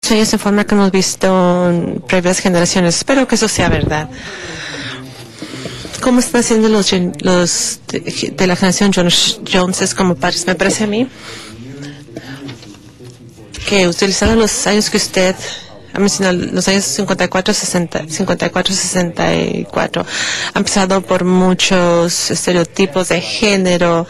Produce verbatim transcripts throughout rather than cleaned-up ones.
muchos años en forma que hemos visto en previas generaciones. Espero que eso sea verdad. ¿Cómo están haciendo los, los de, de la generación Jones, Joneses como padres? Me parece a mí que utilizando los años que usted ha mencionado, los años cincuenta y cuatro, sesenta, cincuenta y cuatro, sesenta y cuatro, han pasado por muchos estereotipos de género,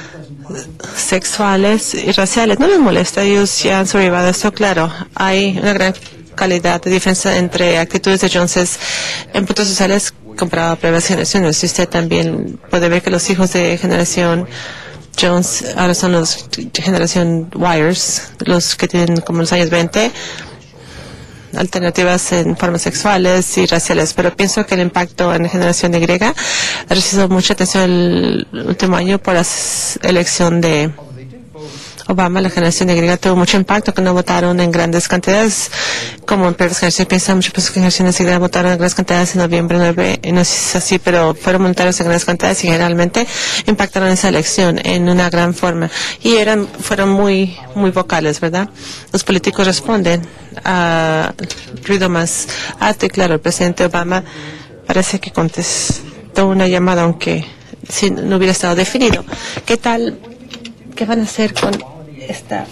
sexuales y raciales. No les molesta, ellos ya han sobrevivido esto, claro. Hay una gran calidad de diferencia entre actitudes de Joneses en puntos sociales comparado a previas generaciones. Y usted también puede ver que los hijos de generación Jones ahora son los generación Wires, los que tienen como los años veinte, alternativas en formas sexuales y raciales, pero pienso que el impacto en la generación Y ha recibido mucha atención el último año por la elección de Obama. La generación Y tuvo mucho impacto, que no votaron en grandes cantidades, como en previas generaciones. Piensan muchas personas que generaciones Y votaron en grandes cantidades en noviembre nueve, y no sé si es así, pero fueron voluntarios en grandes cantidades y generalmente impactaron esa elección en una gran forma. Y eran, fueron muy, muy vocales, ¿verdad? Los políticos responden a ruido más alto y claro, el presidente Obama parece que contestó una llamada, aunque si no hubiera estado definido. ¿Qué tal? ¿Qué van a hacer con esta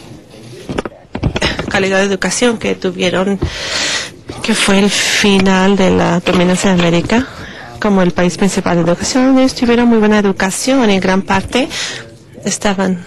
calidad de educación que tuvieron, que fue el final de la dominancia de América como el país principal de educación? Ellos tuvieron muy buena educación y en gran parte estaban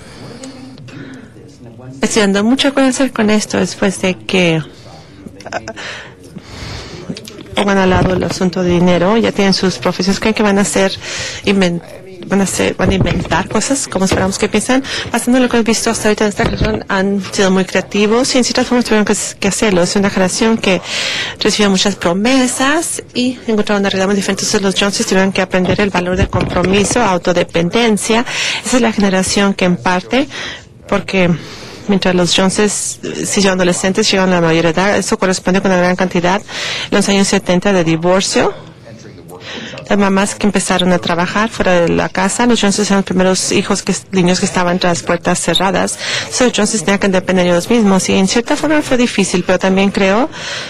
estudiando mucho. ¿Qué van a hacer con esto después de que uh, pongan al lado el asunto de dinero? Ya tienen sus profesiones. ¿Creen que van a hacer inventar? Van a, hacer, van a inventar cosas, como esperamos que piensan? Basando en lo que hemos visto hasta ahorita en esta generación, han sido muy creativos y en ciertas formas tuvieron que, que hacerlo. Es una generación que recibió muchas promesas y encontraron una realidad muy diferente. Entonces los Joneses tuvieron que aprender el valor de compromiso, autodependencia. Esa es la generación que en parte, porque mientras los Joneses, si son adolescentes, llegan a la mayor edad, eso corresponde con una gran cantidad en los años setenta de divorcio. Las mamás que empezaron a trabajar fuera de la casa, los Joneses eran los primeros hijos, que niños que estaban tras puertas cerradas. So, los Joneses tenían que depender de ellos mismos y en cierta forma fue difícil, pero también creo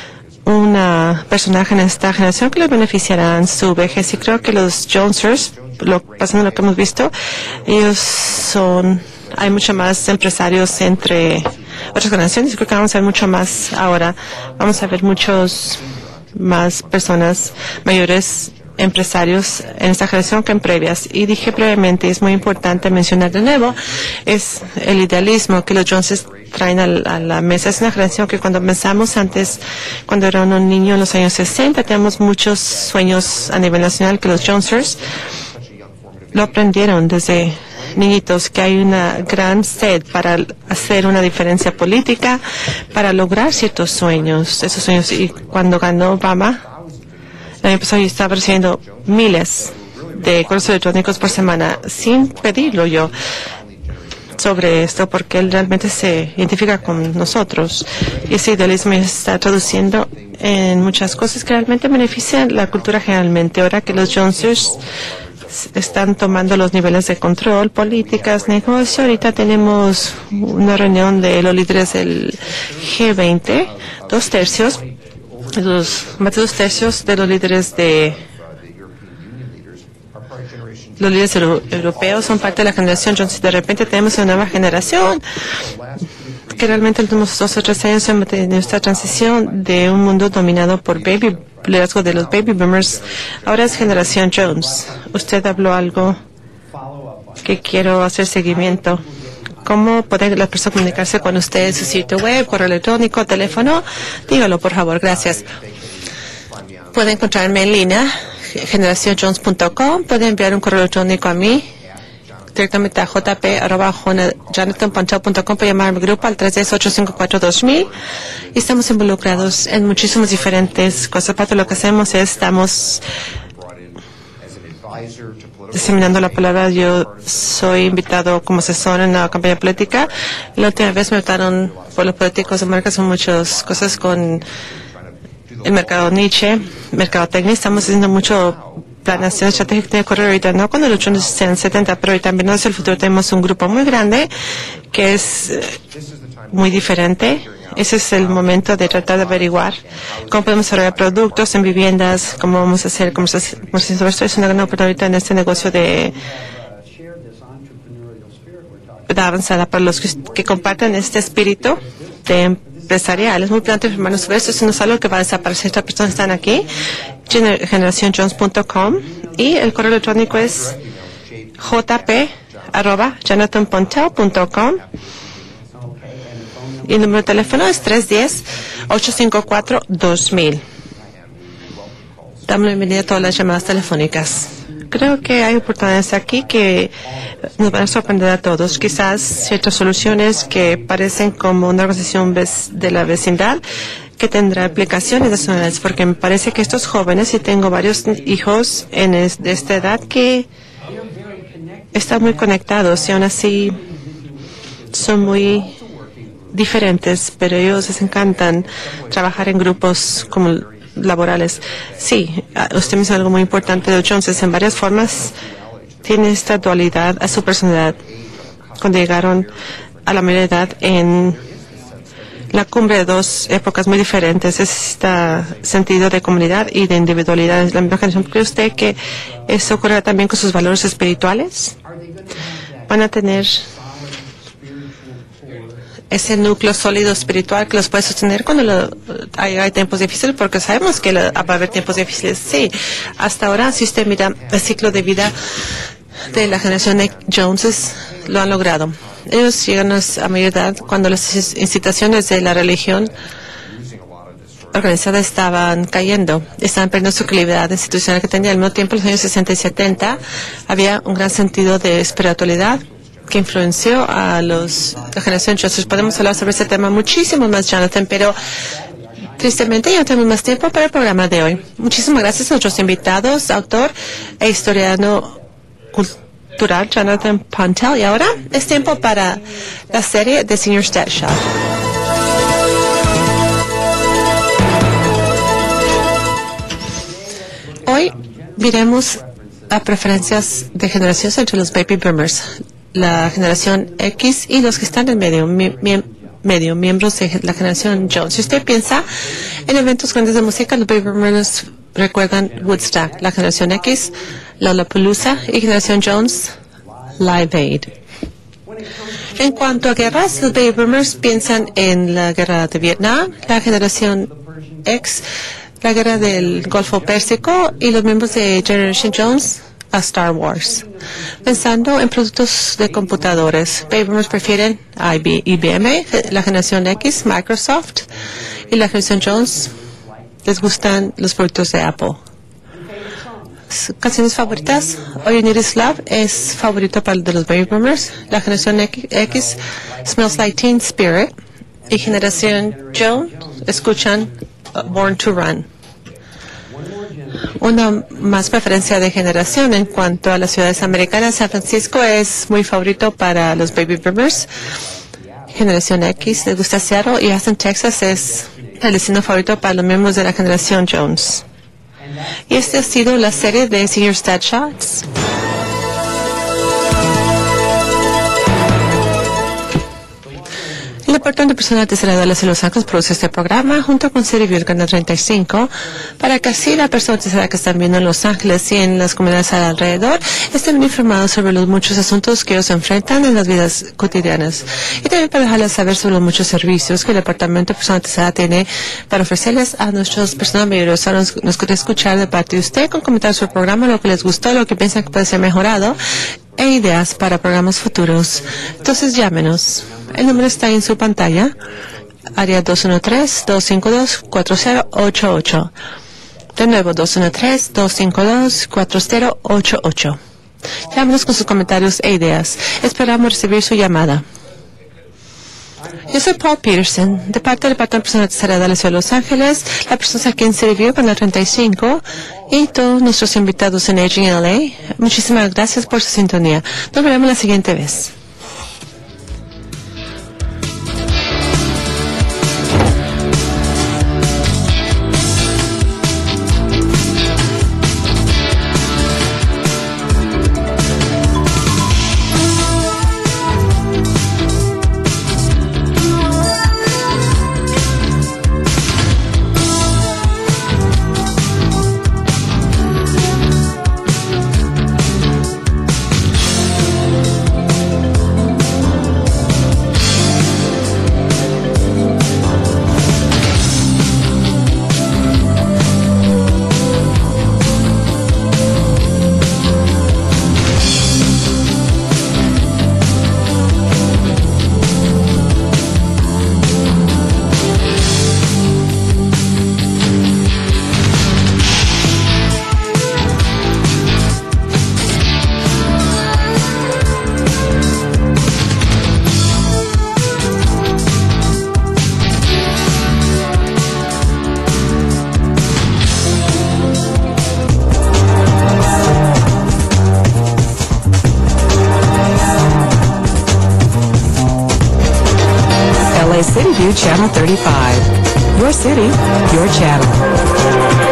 una personaje en esta generación que les beneficiará en su vejez. Y creo que los Joneses, lo, pasando lo que hemos visto, ellos son, hay mucho más empresarios entre otras generaciones y creo que vamos a ver mucho más ahora. Vamos a ver muchos más personas mayores empresarios en esta generación que en previas. Y dije previamente, es muy importante mencionar de nuevo, es el idealismo que los Joneses traen a la, a la mesa. Es una generación que cuando pensamos antes, cuando era un niño en los años sesenta, tenemos muchos sueños a nivel nacional que los Joneses lo aprendieron desde niñitos, que hay una gran sed para hacer una diferencia política, para lograr ciertos sueños, esos sueños. Y cuando ganó Obama, el año pasado yo estaba recibiendo miles de correos electrónicos por semana, sin pedirlo yo, sobre esto, porque él realmente se identifica con nosotros. Y ese idealismo está traduciendo en muchas cosas que realmente benefician la cultura generalmente. Ahora que los Joneses están tomando los niveles de control, políticas, negocio. Ahorita tenemos una reunión de los líderes del G veinte, dos tercios, los, más de dos tercios de los líderes de los líderes euro, europeos son parte de la generación Jones. De repente tenemos una nueva generación que realmente en los últimos dos o tres años hemos tenido esta transición de un mundo dominado por baby liderazgo de los baby boomers. Ahora es generación Jones. Usted habló algo que quiero hacer seguimiento. ¿Cómo puede la persona comunicarse con usted? ¿Su sitio web, correo electrónico, teléfono? Dígalo, por favor. Gracias. Puede encontrarme en línea, generación jones punto com. Puede enviar un correo electrónico a mí, directamente a j p arroba jonathan pantel punto com, para llamar a mi grupo al tres seis ocho cinco cuatro dos mil. Y estamos involucrados en muchísimas diferentes cosas. Parte de lo que hacemos es, estamos diseminando la palabra. Yo soy invitado como asesor en la campaña política. La última vez me votaron por los políticos de marcas en muchas cosas con el mercado niche, mercado técnico. Estamos haciendo mucho planeación estratégica de correr ahorita, no cuando los sean setenta, pero hoy también hacia el futuro tenemos un grupo muy grande que es muy diferente. Ese es el momento de tratar de averiguar cómo podemos desarrollar productos en viviendas, cómo vamos a hacer, cómo se hace. Esto es una gran oportunidad en este negocio de, de avanzada para los que, que comparten este espíritu de empresarial. Es muy importante informarnos sobre esto. Eso no es algo que va a desaparecer. Estas personas están aquí. generación jones punto com y el correo electrónico es j p arroba jonathan pontel punto com y el número de teléfono es tres uno cero, ocho cinco cuatro, dos mil. Damos la bienvenida a todas las llamadas telefónicas. Creo que hay oportunidades aquí que nos van a sorprender a todos. Quizás ciertas soluciones que parecen como una organización de la vecindad que tendrá aplicaciones nacionales, porque me parece que estos jóvenes, y tengo varios hijos en es, de esta edad que están muy conectados y aún así son muy diferentes, pero ellos les encantan trabajar en grupos como laborales. Sí, usted me dice algo muy importante de Joneses. En varias formas tiene esta dualidad a su personalidad. Cuando llegaron a la mayoría de edad en la cumbre de dos épocas muy diferentes, este sentido de comunidad y de individualidad. Es la misma generación. ¿Cree usted que eso ocurre también con sus valores espirituales? Van a tener ese núcleo sólido espiritual que los puede sostener cuando lo, hay, hay tiempos difíciles, porque sabemos que lo, va a haber tiempos difíciles. Sí, hasta ahora, si usted mira el ciclo de vida de la generación de Joneses, lo han logrado. Ellos llegan a mayor edad cuando las incitaciones de la religión organizada estaban cayendo, estaban perdiendo su credibilidad institucional que tenía. Al mismo tiempo, en los años sesenta y setenta, había un gran sentido de espiritualidad que influenció a los, la generación Joneses. Podemos hablar sobre este tema muchísimo más, Jonathan, pero tristemente ya no tenemos más tiempo para el programa de hoy. Muchísimas gracias a nuestros invitados, autor e historiano cultural, Jonathan Pontel. Y ahora es tiempo para la serie de Señor Statshaw. Hoy miremos a preferencias de generaciones entre los baby boomers, la generación X y los que están en medio, mi, mi, medio miembros de la generación Jones. Si usted piensa en eventos grandes de música, los baby boomers recuerdan Woodstock, la generación X, Lollapalooza y generación Jones, Live Aid. En cuanto a guerras, los baby boomers piensan en la guerra de Vietnam, la generación X, la guerra del Golfo Pérsico y los miembros de Generation Jones a Star Wars. Pensando en productos de computadores, baby boomers prefieren I B M, la generación X, Microsoft y la generación Jones les gustan los productos de Apple. Canciones favoritas. All You Need Is Love es favorito para de los baby boomers. La generación X, Smells Like Teen Spirit. Y generación Jones escuchan uh, Born to Run. Una más preferencia de generación en cuanto a las ciudades americanas. San Francisco es muy favorito para los baby boomers. Generación X les gusta Seattle y Austin, Texas es el destino favorito para los miembros de la generación Jones. Y esta ha sido la serie de Senior Stat Shots. El Departamento de Personal de Tercera Edad de Los Ángeles produce este programa junto con Servir Canal treinta y cinco para que así las personas de tercera edad que están viendo en Los Ángeles y en las comunidades alrededor estén informados sobre los muchos asuntos que ellos enfrentan en las vidas cotidianas. Y también para dejarles saber sobre los muchos servicios que el Departamento de Personal de Tercera Edad tiene para ofrecerles a nuestras personas mayores. Nos, nos quiere escuchar de parte de usted con comentarios sobre el programa, lo que les gustó, lo que piensan que puede ser mejorado e ideas para programas futuros. Entonces llámenos. El número está en su pantalla. Área dos uno tres, dos cinco dos, cuatro cero ocho ocho. De nuevo, dos uno tres, dos cinco dos, cuatro cero ocho ocho. Llámenos con sus comentarios e ideas. Esperamos recibir su llamada. Yo soy Paul Peterson, de parte del Departamento de Personal de Tercera Edad de la Ciudad de Los Ángeles, la persona a quien sirvió con la treinta y cinco y todos nuestros invitados en Aging L A. Muchísimas gracias por su sintonía. Nos veremos la siguiente vez. to Channel thirty-five. Your city, your channel.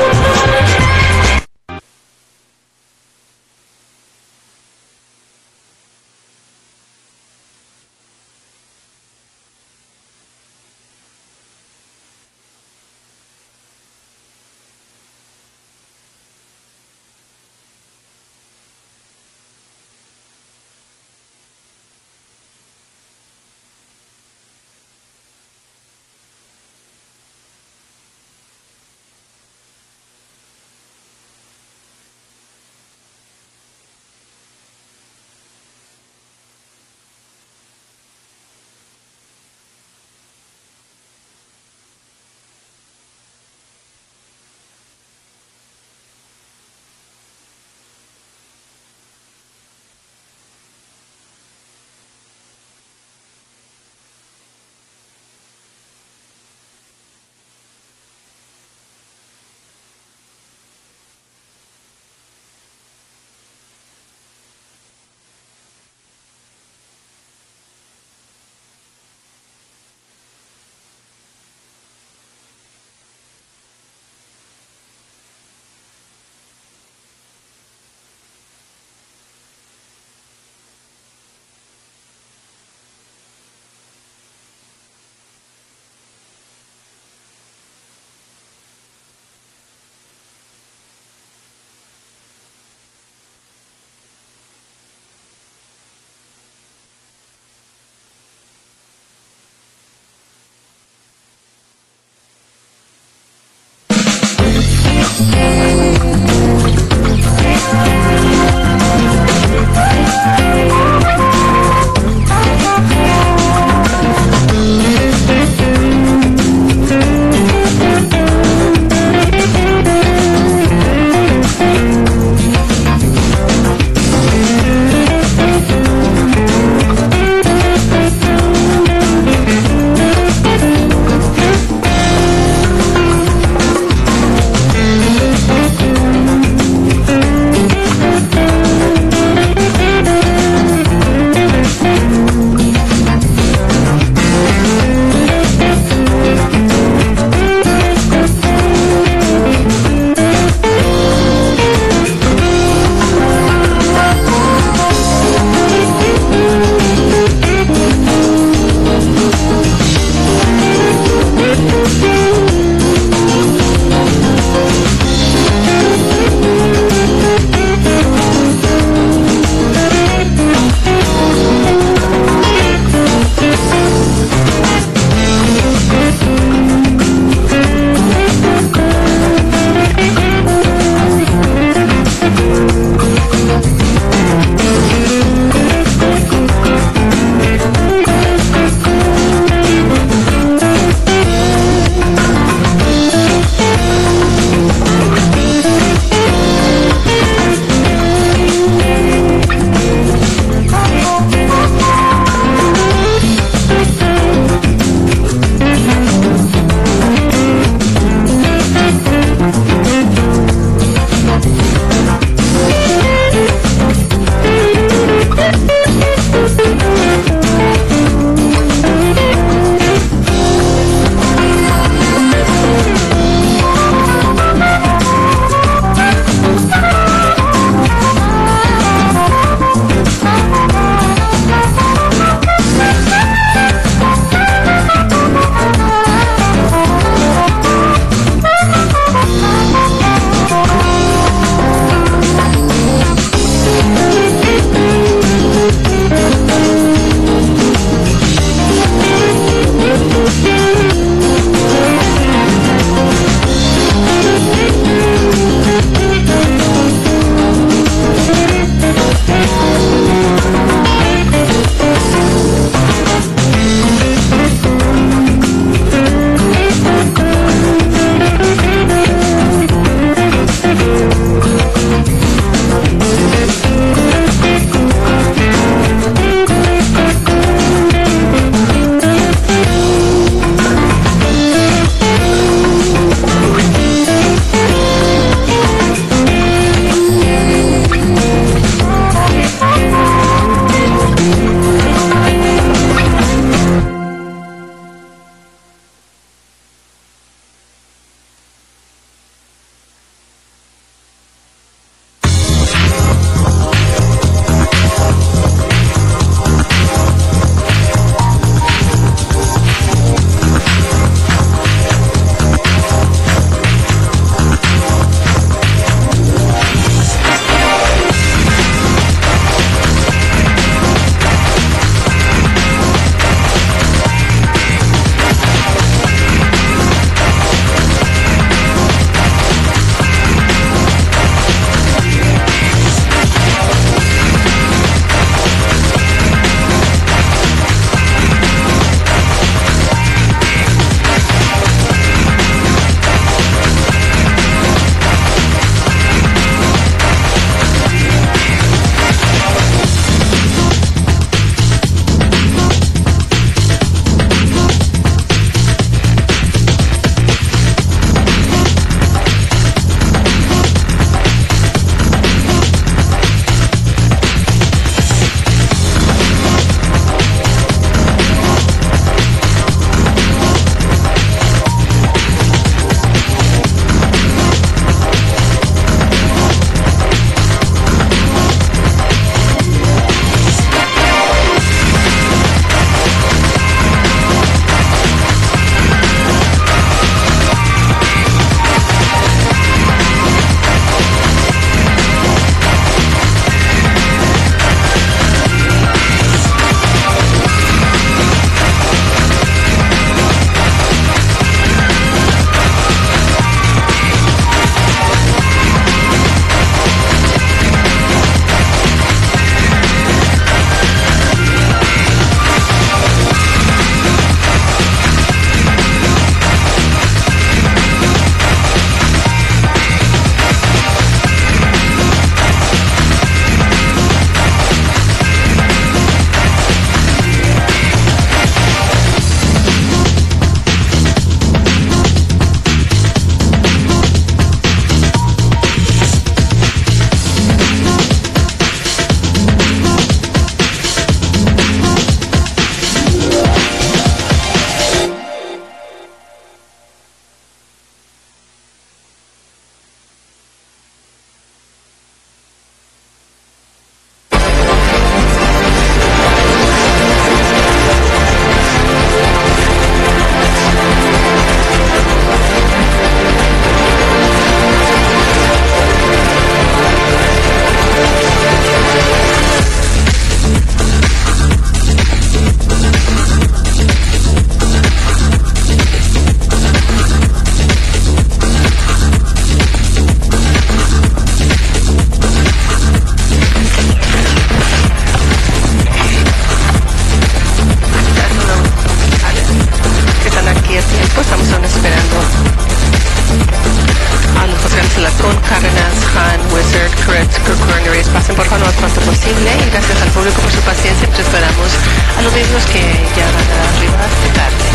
Shared Coronaries. Pasen por favor lo más pronto posible y gracias al público por su paciencia. Nos esperamos a los mismos que ya van a arribar tarde.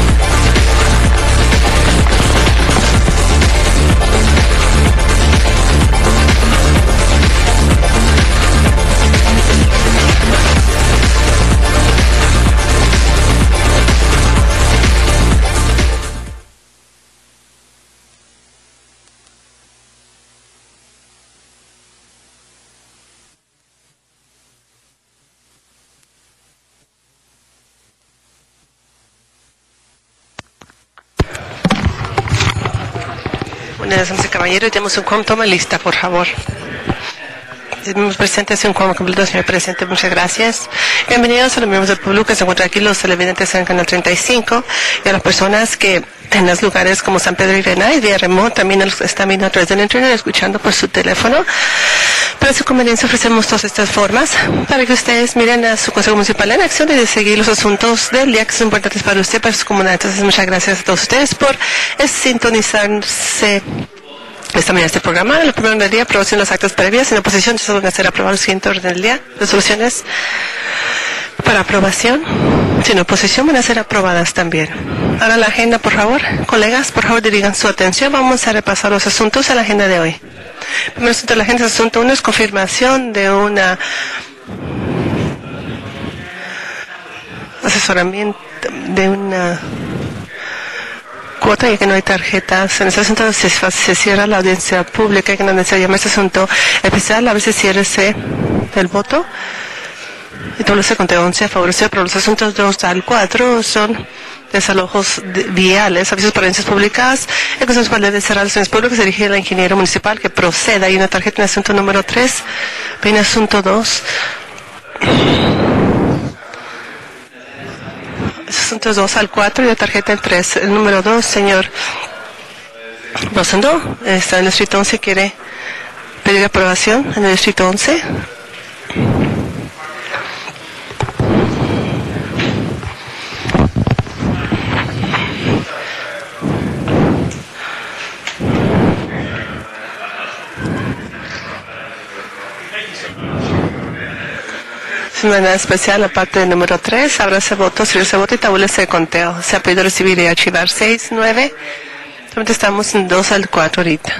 Buenas noches, caballeros. Tenemos un quórum. Toma lista, por favor. Tenemos presentes un quórum completo, señor presidente. Muchas gracias. Bienvenidos a los miembros del público que se encuentran aquí, los televidentes en el canal treinta y cinco, y a las personas que en los lugares como San Pedro y Vena y vía remoto también los están viendo a través del internet, escuchando por su teléfono. Para su conveniencia ofrecemos todas estas formas para que ustedes miren a su consejo municipal en acción y de seguir los asuntos del día que son importantes para usted, para su comunidad. Entonces, muchas gracias a todos ustedes por sintonizarse esta mañana este programa. Lo primero del día, aprobación de los actos previas. En oposición, se van a hacer aprobar el siguiente orden del día. Resoluciones para aprobación. Sin oposición van a ser aprobadas también. Ahora la agenda, por favor. Colegas, por favor, dirigan su atención. Vamos a repasar los asuntos a la agenda de hoy. Primero asunto de la agenda, asunto uno es confirmación de una asesoramiento de una cuota, ya que no hay tarjetas. En este asunto se, se cierra la audiencia pública, que no se llama este asunto especial, a ver si ciérrese el voto. Y todo se conteo once a favor, pero los asuntos dos al cuatro son desalojos de viales, avisos para audiencias públicas, el Consejo Municipal debe cerrar las audiencias públicas, se dirige al ingeniero municipal que proceda. Y una tarjeta en asunto número tres, en asunto dos. Asuntos dos al cuatro y la tarjeta en tres. El número dos, señor Rosendo, está en el distrito once, quiere pedir aprobación en el distrito once. Semana especial, la parte del número tres, ábrase voto, cierre voto y tabúlese de conteo. Se ha pedido recibir y archivar seis, nueve. Solamente estamos en dos al cuatro ahorita.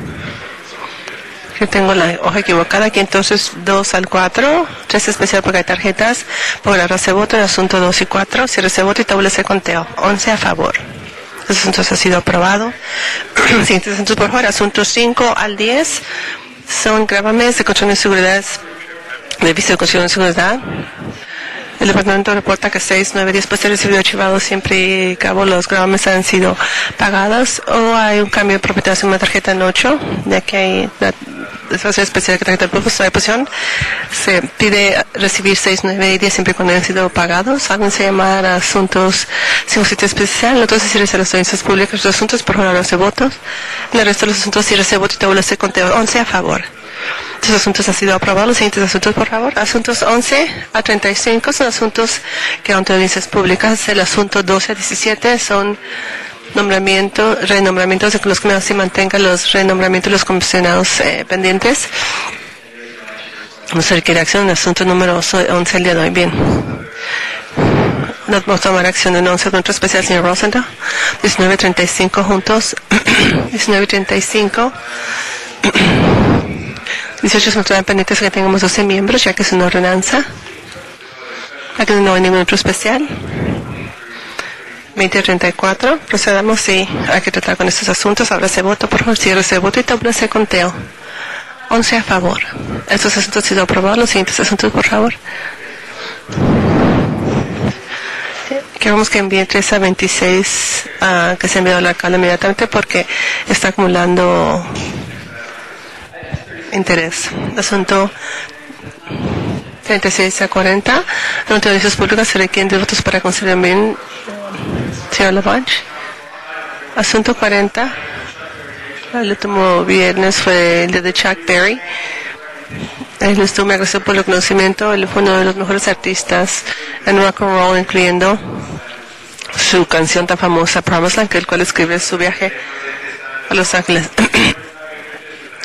Yo tengo la hoja equivocada aquí, entonces dos al cuatro, tres especial porque hay tarjetas, por ábrase voto en asunto dos y cuatro, cierre voto y tabúlese de conteo. once a favor. Los asuntos han sido aprobados. Siguientes asuntos, por favor, asuntos cinco al diez son gravames de control de seguridad. El vice de Constitución de Seguridad. El departamento reporta que seis, nueve días después de recibido archivado, siempre y cabo los gravames han sido pagados o hay un cambio de propiedad en una tarjeta en ocho, ya que hay la situación especial que tarjeta de público de posición. Se pide recibir seis, nueve y diez siempre y cuando hayan sido pagados. Alguien se llama a asuntos sin sitio especial. Entonces, si recibe las audiencias públicas, los asuntos, por favor, los votos. En el resto de los asuntos, si recibe voto y tabula se conteo once a favor. Estos asuntos han sido aprobados. Los siguientes asuntos, por favor. Asuntos once a treinta y cinco son asuntos que son audiencias públicas. El asunto doce a diecisiete son nombramiento, renombramientos de los que no se mantengan los renombramientos de los comisionados eh, pendientes. Vamos a requerir acción en el asunto número once el día de hoy. Bien. No vamos a tomar acción en once contra especial, señor Rosendo. diecinueve treinta y cinco juntos. diecinueve treinta y cinco. dieciocho se mostrarán pendientes que tengamos doce miembros, ya que es una ordenanza. Aquí no hay ningún otro especial. veinte treinta y cuatro. Procedamos, sí, hay que tratar con estos asuntos. Ahora se voto, por favor, cierre ese voto y tabla ese conteo. once a favor. Estos asuntos han sido aprobados. Los siguientes asuntos, por favor. Queremos que envíe tres a veintiséis uh, que se envió al alcalde inmediatamente porque está acumulando interés. Asunto treinta y seis a cuarenta. En audiencias públicas se requieren de votos para conceder bien. Señor Lavange. Asunto cuarenta. El último viernes fue el día de Chuck Berry. Él estuvo muy agradecido por el conocimiento. Él fue uno de los mejores artistas en rock and roll, incluyendo su canción tan famosa, Promised Land, que el cual escribe su viaje a Los Ángeles.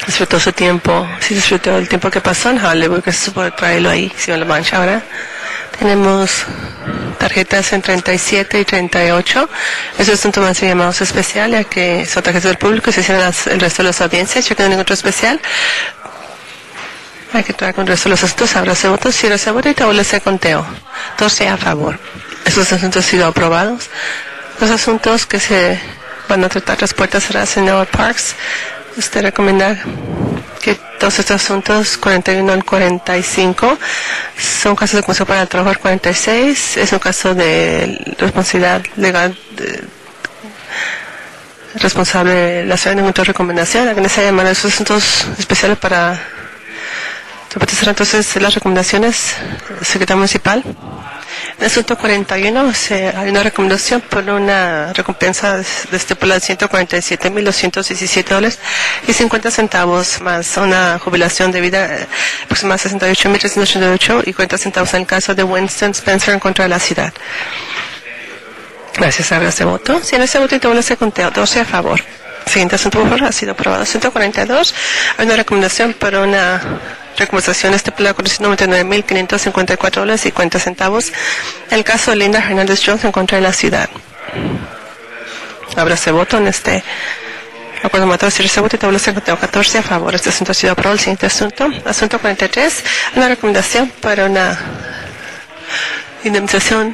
disfrutó su tiempo, si disfrutó el tiempo que pasó en Hollywood, gracias por traerlo ahí, si me lo mancha ahora. Tenemos tarjetas en treinta y siete y treinta y ocho. Esos asuntos van a ser llamados especial, ya que son tarjetas del público y se hicieron las, el resto de las audiencias. Yo quedo en otro especial. Hay que traer con el resto de los asuntos. Ábrase votos, ciérrase voto y establece conteo. doce a favor. Esos asuntos han sido aprobados. Los asuntos que se van a tratar las puertas cerradas en Noah Parks. Usted recomienda que todos estos asuntos, cuarenta y uno al cuarenta y cinco, son casos de comisión para el trabajo. cuarenta y seis es un caso de responsabilidad legal de, responsable de la ciudad de ninguna recomendación. Alguien desea llamar a esos asuntos especiales para entonces las recomendaciones del secretario municipal. En el asunto cuarenta y uno se, hay una recomendación por una recompensa de estipulada de ciento cuarenta y siete mil doscientos diecisiete dólares y cincuenta centavos más una jubilación de vida aproximadamente sesenta y ocho mil trescientos ochenta y ocho y cuarenta centavos en el caso de Winston Spencer en contra de la ciudad. Gracias. Abra ese voto. Si en ese voto y todo ese conteo, doce a favor. Siguiente asunto, por favor, ha sido aprobado. ciento cuarenta y dos, hay una recomendación para una recompensación estipulada con noventa y nueve mil quinientos cincuenta y cuatro dólares y cincuenta centavos. El caso de Linda Hernández Jones en contra de la ciudad. Abra ese voto en este acuerdo matado. Si ese voto y tabla conteo catorce a favor. Este asunto ha sido aprobado. El siguiente asunto, asunto cuarenta y tres, una recomendación para una indemnización.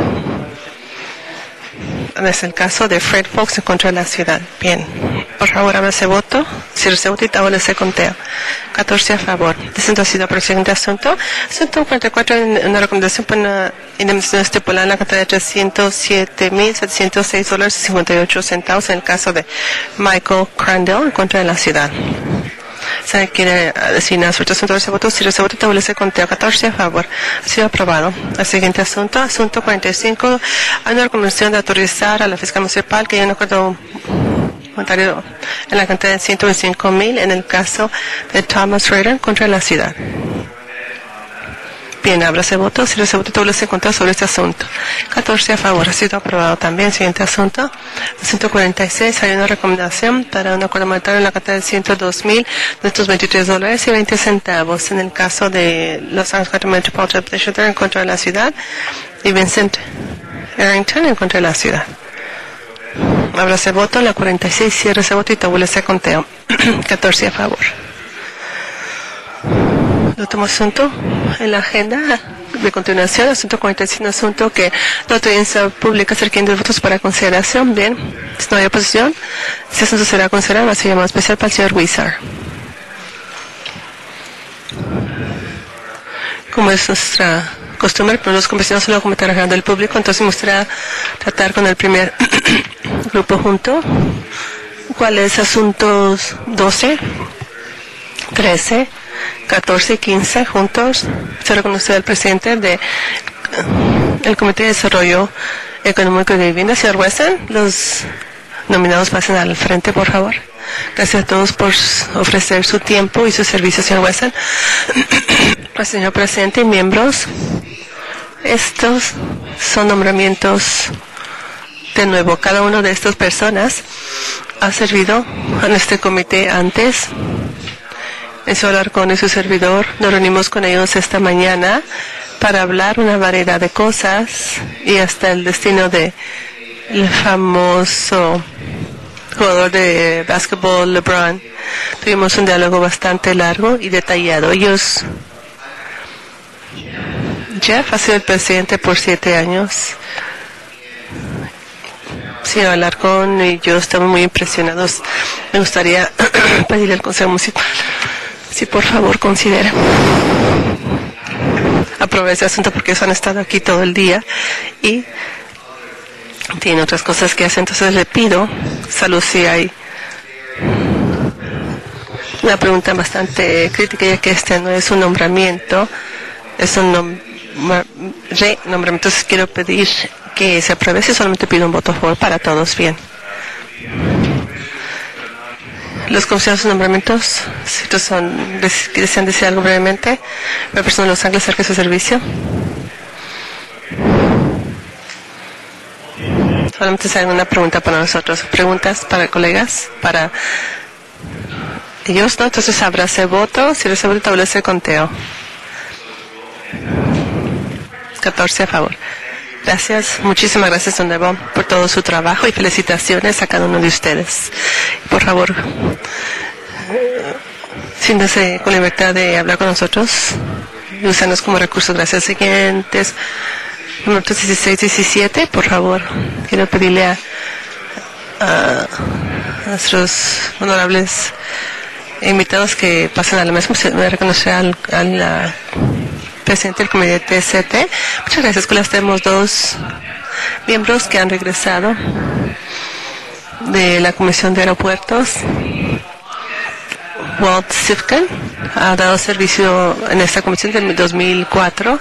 Es el caso de Fred Fox en contra de la ciudad. Bien. Por favor, abra ese voto. Cierre ese voto y tabla ese conteo. catorce a favor. Este asunto ha sido por el siguiente asunto. Asunto cuarenta y cuatro, una recomendación para una indemnización estipulada en la cantidad de trescientos siete mil setecientos seis dólares y cincuenta y ocho centavos en el caso de Michael Crandell en contra de la ciudad. Se quiere designar su asunto de ese voto. Si ese voto establece conteo catorce a favor. Ha sido aprobado. El siguiente asunto, asunto cuarenta y cinco, hay una recomendación de autorizar a la fiscal municipal que haya un acuerdo monetario en la cantidad de ciento veinticinco mil en el caso de Thomas Rader contra la ciudad. Bien, abra ese voto. Si ese voto establece conteo sobre este asunto. catorce a favor. Ha sido aprobado también. Siguiente asunto. Asunto cuarenta y seis. Hay una recomendación para un acuerdo monetario en la cantidad de ciento dos mil doscientos veintitrés dólares y veinte centavos en el caso de Los Ángeles County Metropolitan District en contra de la ciudad y Vincent Arrington en contra de la ciudad. Abra ese voto. En la cuarenta y seis. Cierra ese voto y establece conteo. catorce a favor. El último asunto en la agenda de continuación, asunto cuarenta y cinco, asunto que la audiencia pública se requiere de votos para consideración. Bien, si no hay oposición, ese asunto será considerado, va a ser llamado especial para el señor Wizard. Como es nuestra costumbre, pero los compañeros solo comentar a del público, entonces me gustaría tratar con el primer grupo junto. ¿Cuáles asuntos doce, trece, catorce y quince juntos? Se reconoce el presidente de el Comité de Desarrollo Económico y de Vivienda, señor Wesson. Los nominados pasen al frente, por favor. Gracias a todos por ofrecer su tiempo y su servicio, señor Wesson. Pues, señor presidente y miembros, estos son nombramientos de nuevo. Cada una de estas personas ha servido en este comité antes. En su Alarcón y su servidor nos reunimos con ellos esta mañana para hablar una variedad de cosas y hasta el destino de el famoso jugador de básquetbol LeBron. Tuvimos un diálogo bastante largo y detallado. Ellos, Jeff ha sido el presidente por siete años. Señor Alarcón y yo estamos muy impresionados. Me gustaría pedirle al Consejo Municipal si por favor considera aprobar ese asunto porque ellos han estado aquí todo el día y tienen otras cosas que hacer. Entonces le pido, salud, si hay una pregunta bastante crítica, ya que este no es un nombramiento, es un nom renombramiento. Entonces quiero pedir que se apruebe. Si solamente pido un voto a favor para todos. Bien. Los comisionados de nombramientos, si estos son, desean decir algo brevemente, la persona de Los Ángeles acerca de su servicio. Solamente se haga una pregunta para nosotros. Preguntas para colegas, para Ellos no, entonces habrá ese voto. Si recibe el tablero de conteo. catorce a favor. Gracias, muchísimas gracias de nuevo por todo su trabajo y felicitaciones a cada uno de ustedes. Por favor, siéntase con libertad de hablar con nosotros y usarnos como recursos. Gracias. Siguientes, minutos dieciséis diecisiete, por favor. Quiero pedirle a, a nuestros honorables invitados que pasen a la mesa. Voy a reconocer al, al a, presidente del comité T C T. Muchas gracias. Con las tenemos dos miembros que han regresado de la Comisión de Aeropuertos. Walt Sifkin ha dado servicio en esta comisión desde dos mil cuatro.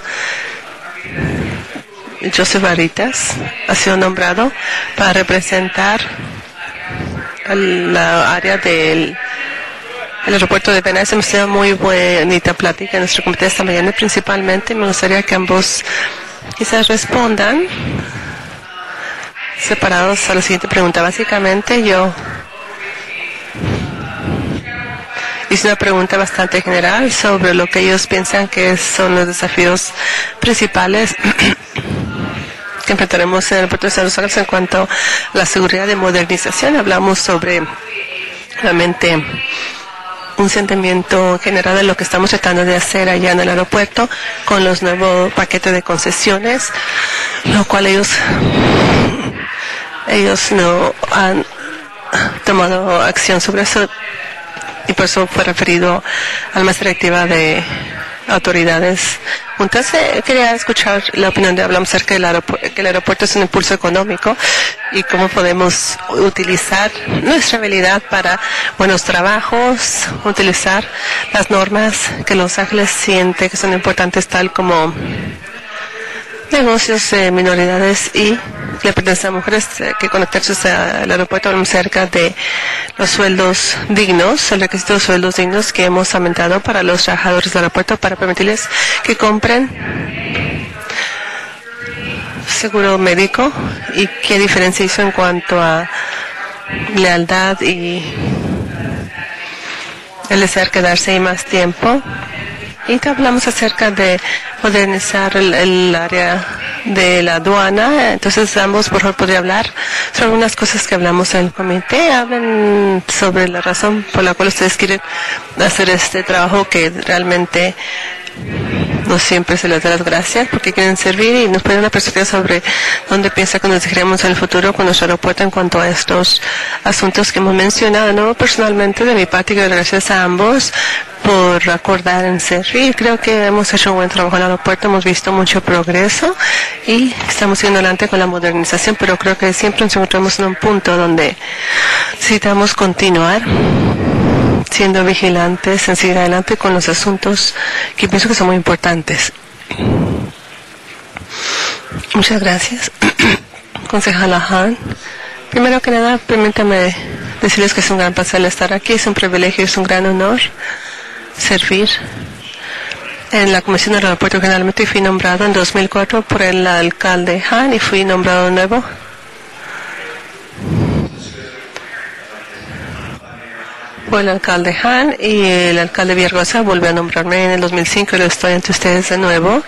Joseph Varitas ha sido nombrado para representar la área del el aeropuerto de Venice. Hemos tenido muy bonita plática en nuestro comité esta mañana. Principalmente me gustaría que ambos quizás respondan separados a la siguiente pregunta. Básicamente yo hice una pregunta bastante general sobre lo que ellos piensan que son los desafíos principales que enfrentaremos en el aeropuerto de Los Ángeles en cuanto a la seguridad y modernización. Hablamos sobre realmente un sentimiento general de lo que estamos tratando de hacer allá en el aeropuerto con los nuevos paquetes de concesiones, lo cual ellos ellos no han tomado acción sobre eso y por eso fue referido a la más directiva de autoridades juntas. Eh, quería escuchar la opinión de hablamos acerca del aeropuerto, que el aeropuerto es un impulso económico y cómo podemos utilizar nuestra habilidad para buenos trabajos, utilizar las normas que Los Ángeles siente que son importantes, tal como negocios de eh, minoridades y le pertenece a mujeres eh, que conectarse al aeropuerto. Hablamos cerca de los sueldos dignos, el requisito de sueldos dignos que hemos aumentado para los trabajadores del aeropuerto para permitirles que compren seguro médico y qué diferencia hizo en cuanto a lealtad y el desear quedarse ahí más tiempo. Y te hablamos acerca de modernizar el, el área de la aduana. Entonces ambos por favor podría hablar sobre algunas cosas que hablamos en el comité. Hablen sobre la razón por la cual ustedes quieren hacer este trabajo que realmente no siempre se les da las gracias porque quieren servir, y nos pueden dar una perspectiva sobre dónde piensa que nos dirigiremos en el futuro con nuestro aeropuerto en cuanto a estos asuntos que hemos mencionado. No, personalmente de mi parte quiero gracias a ambos por acordar en servir. Creo que hemos hecho un buen trabajo en el aeropuerto, hemos visto mucho progreso y estamos yendo adelante con la modernización, pero creo que siempre nos encontramos en un punto donde necesitamos continuar siendo vigilantes en seguir adelante con los asuntos que pienso que son muy importantes. Muchas gracias, concejala Han. Primero que nada, permítame decirles que es un gran placer estar aquí, es un privilegio, es un gran honor servir en la Comisión del Aeropuerto. Generalmente fui nombrado en dos mil cuatro por el alcalde Han y fui nombrado de nuevo por el alcalde Han, y el alcalde Villargosa volvió a nombrarme en el dos mil cinco y lo estoy ante ustedes de nuevo.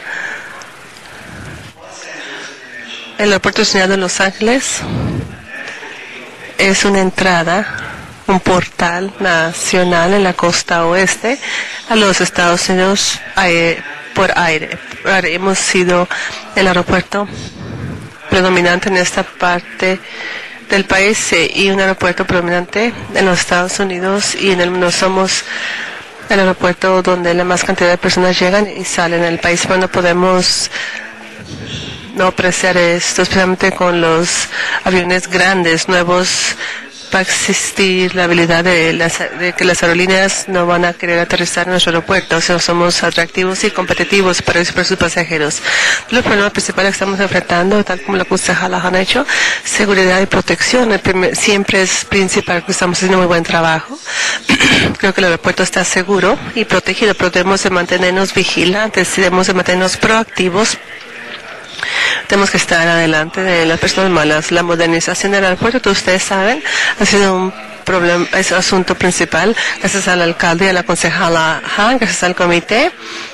El aeropuerto nacional de Los Ángeles es una entrada, un portal nacional en la costa oeste a los Estados Unidos eh, por aire. Hemos sido el aeropuerto predominante en esta parte del país eh, y un aeropuerto predominante en los Estados Unidos y en el mundo. Somos el aeropuerto donde la más cantidad de personas llegan y salen del país, pero no podemos no apreciar esto, especialmente con los aviones grandes, nuevos. Va a existir la habilidad de, las, de que las aerolíneas no van a querer aterrizar en nuestro aeropuerto. O sea, somos atractivos y competitivos para, para sus pasajeros. Los problemas principales que estamos enfrentando, tal como la concejala han hecho, seguridad y protección, el primer, siempre es principal, que estamos haciendo muy buen trabajo. Creo que el aeropuerto está seguro y protegido, pero debemos de mantenernos vigilantes, debemos de mantenernos proactivos tenemos que estar adelante de las personas malas. La modernización del aeropuerto, todos ustedes saben, ha sido un problema, es el asunto principal, gracias al alcalde y a la concejala Han, gracias al comité,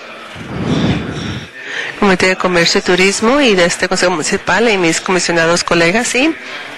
comité de comercio y turismo y de este consejo municipal y mis comisionados colegas y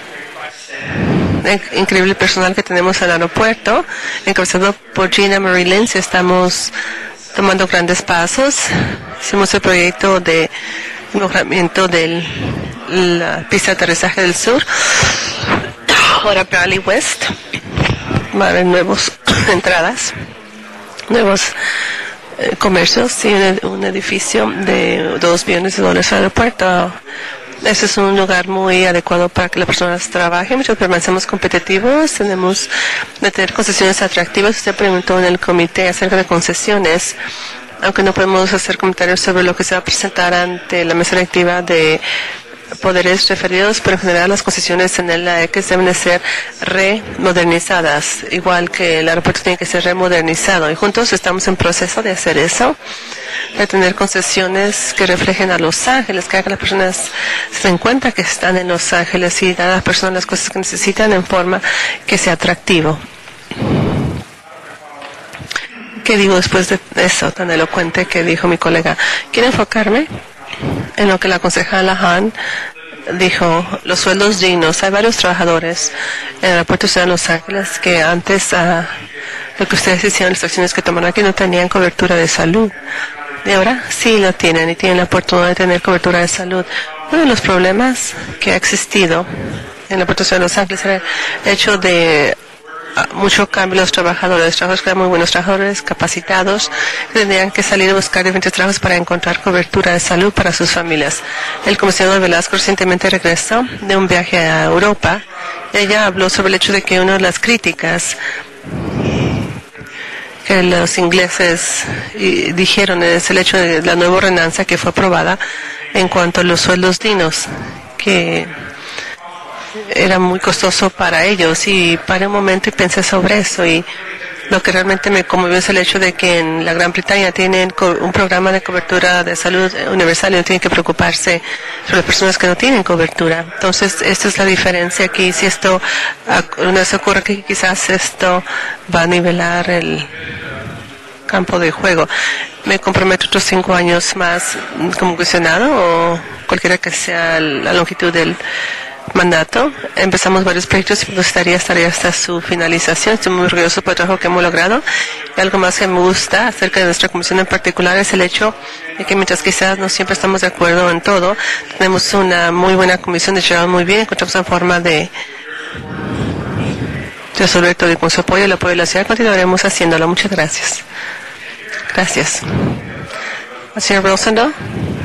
el increíble personal que tenemos en el aeropuerto, encabezado por Gina Marie Lindsay. Estamos tomando grandes pasos. Hicimos el proyecto de mejoramiento de la pista de aterrizaje del sur, ahora Valley West. Va a haber nuevas entradas, nuevos eh, comercios y un, un edificio de dos millones de dólares al aeropuerto. Ese es un lugar muy adecuado para que las personas trabajen. Muchos permanecemos competitivos. Tenemos de tener concesiones atractivas. Usted preguntó en el comité acerca de concesiones. Aunque no podemos hacer comentarios sobre lo que se va a presentar ante la mesa directiva de poderes referidos, pero en general las concesiones en el A E X deben de ser remodernizadas, igual que el aeropuerto tiene que ser remodernizado. Y juntos estamos en proceso de hacer eso, de tener concesiones que reflejen a Los Ángeles, que hagan que las personas se den cuenta que están en Los Ángeles y dar a las personas las cosas que necesitan en forma que sea atractivo. ¿Qué digo después de eso tan elocuente que dijo mi colega? Quiero enfocarme en lo que la concejala Han dijo, los sueldos dignos. Hay varios trabajadores en el aeropuerto de Los Ángeles que antes uh, lo que ustedes hicieron, las acciones que tomaron aquí, no tenían cobertura de salud. Y ahora sí lo tienen y tienen la oportunidad de tener cobertura de salud. Uno de los problemas que ha existido en el aeropuerto de Los Ángeles era el hecho de mucho cambio los trabajadores, trabajadores que eran muy buenos trabajadores, capacitados, que tendrían que salir a buscar diferentes trabajos para encontrar cobertura de salud para sus familias. El comisionado Velasco recientemente regresó de un viaje a Europa. Ella habló sobre el hecho de que una de las críticas que los ingleses dijeron es el hecho de la nueva ordenanza que fue aprobada en cuanto a los sueldos dignos, que era muy costoso para ellos, y paré un momento y pensé sobre eso, y lo que realmente me conmovió es el hecho de que en la Gran Bretaña tienen un programa de cobertura de salud universal y no tienen que preocuparse sobre las personas que no tienen cobertura. Entonces, esta es la diferencia aquí. Si esto no se ocurre, que quizás esto va a nivelar el campo de juego. Me comprometo otros cinco años más como comisionado o cualquiera que sea la longitud del mandato. Empezamos varios proyectos y me gustaría estar hasta su finalización. Estoy muy orgulloso por el trabajo que hemos logrado. Y algo más que me gusta acerca de nuestra comisión en particular es el hecho de que mientras quizás no siempre estamos de acuerdo en todo, tenemos una muy buena comisión de trabajo muy bien. Encontramos una forma de resolver todo, y con su apoyo y el apoyo de la ciudad continuaremos haciéndolo. Muchas gracias. Gracias. Señor Rosendo.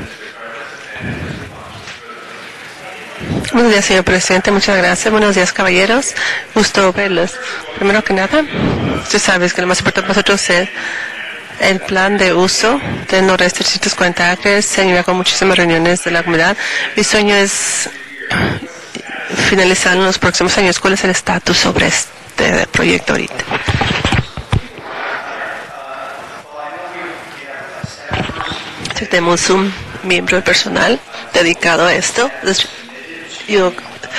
Buenos días, señor presidente. Muchas gracias. Buenos días, caballeros. Gusto verlos. Primero que nada, tú sabes que lo más importante para nosotros es el plan de uso del noreste de trescientos cuarenta acres. Se ayuda con muchísimas reuniones de la comunidad. Mi sueño es finalizar en los próximos años. ¿Cuál es el estatus sobre este proyecto ahorita? Tenemos un miembro del personal dedicado a esto. Yo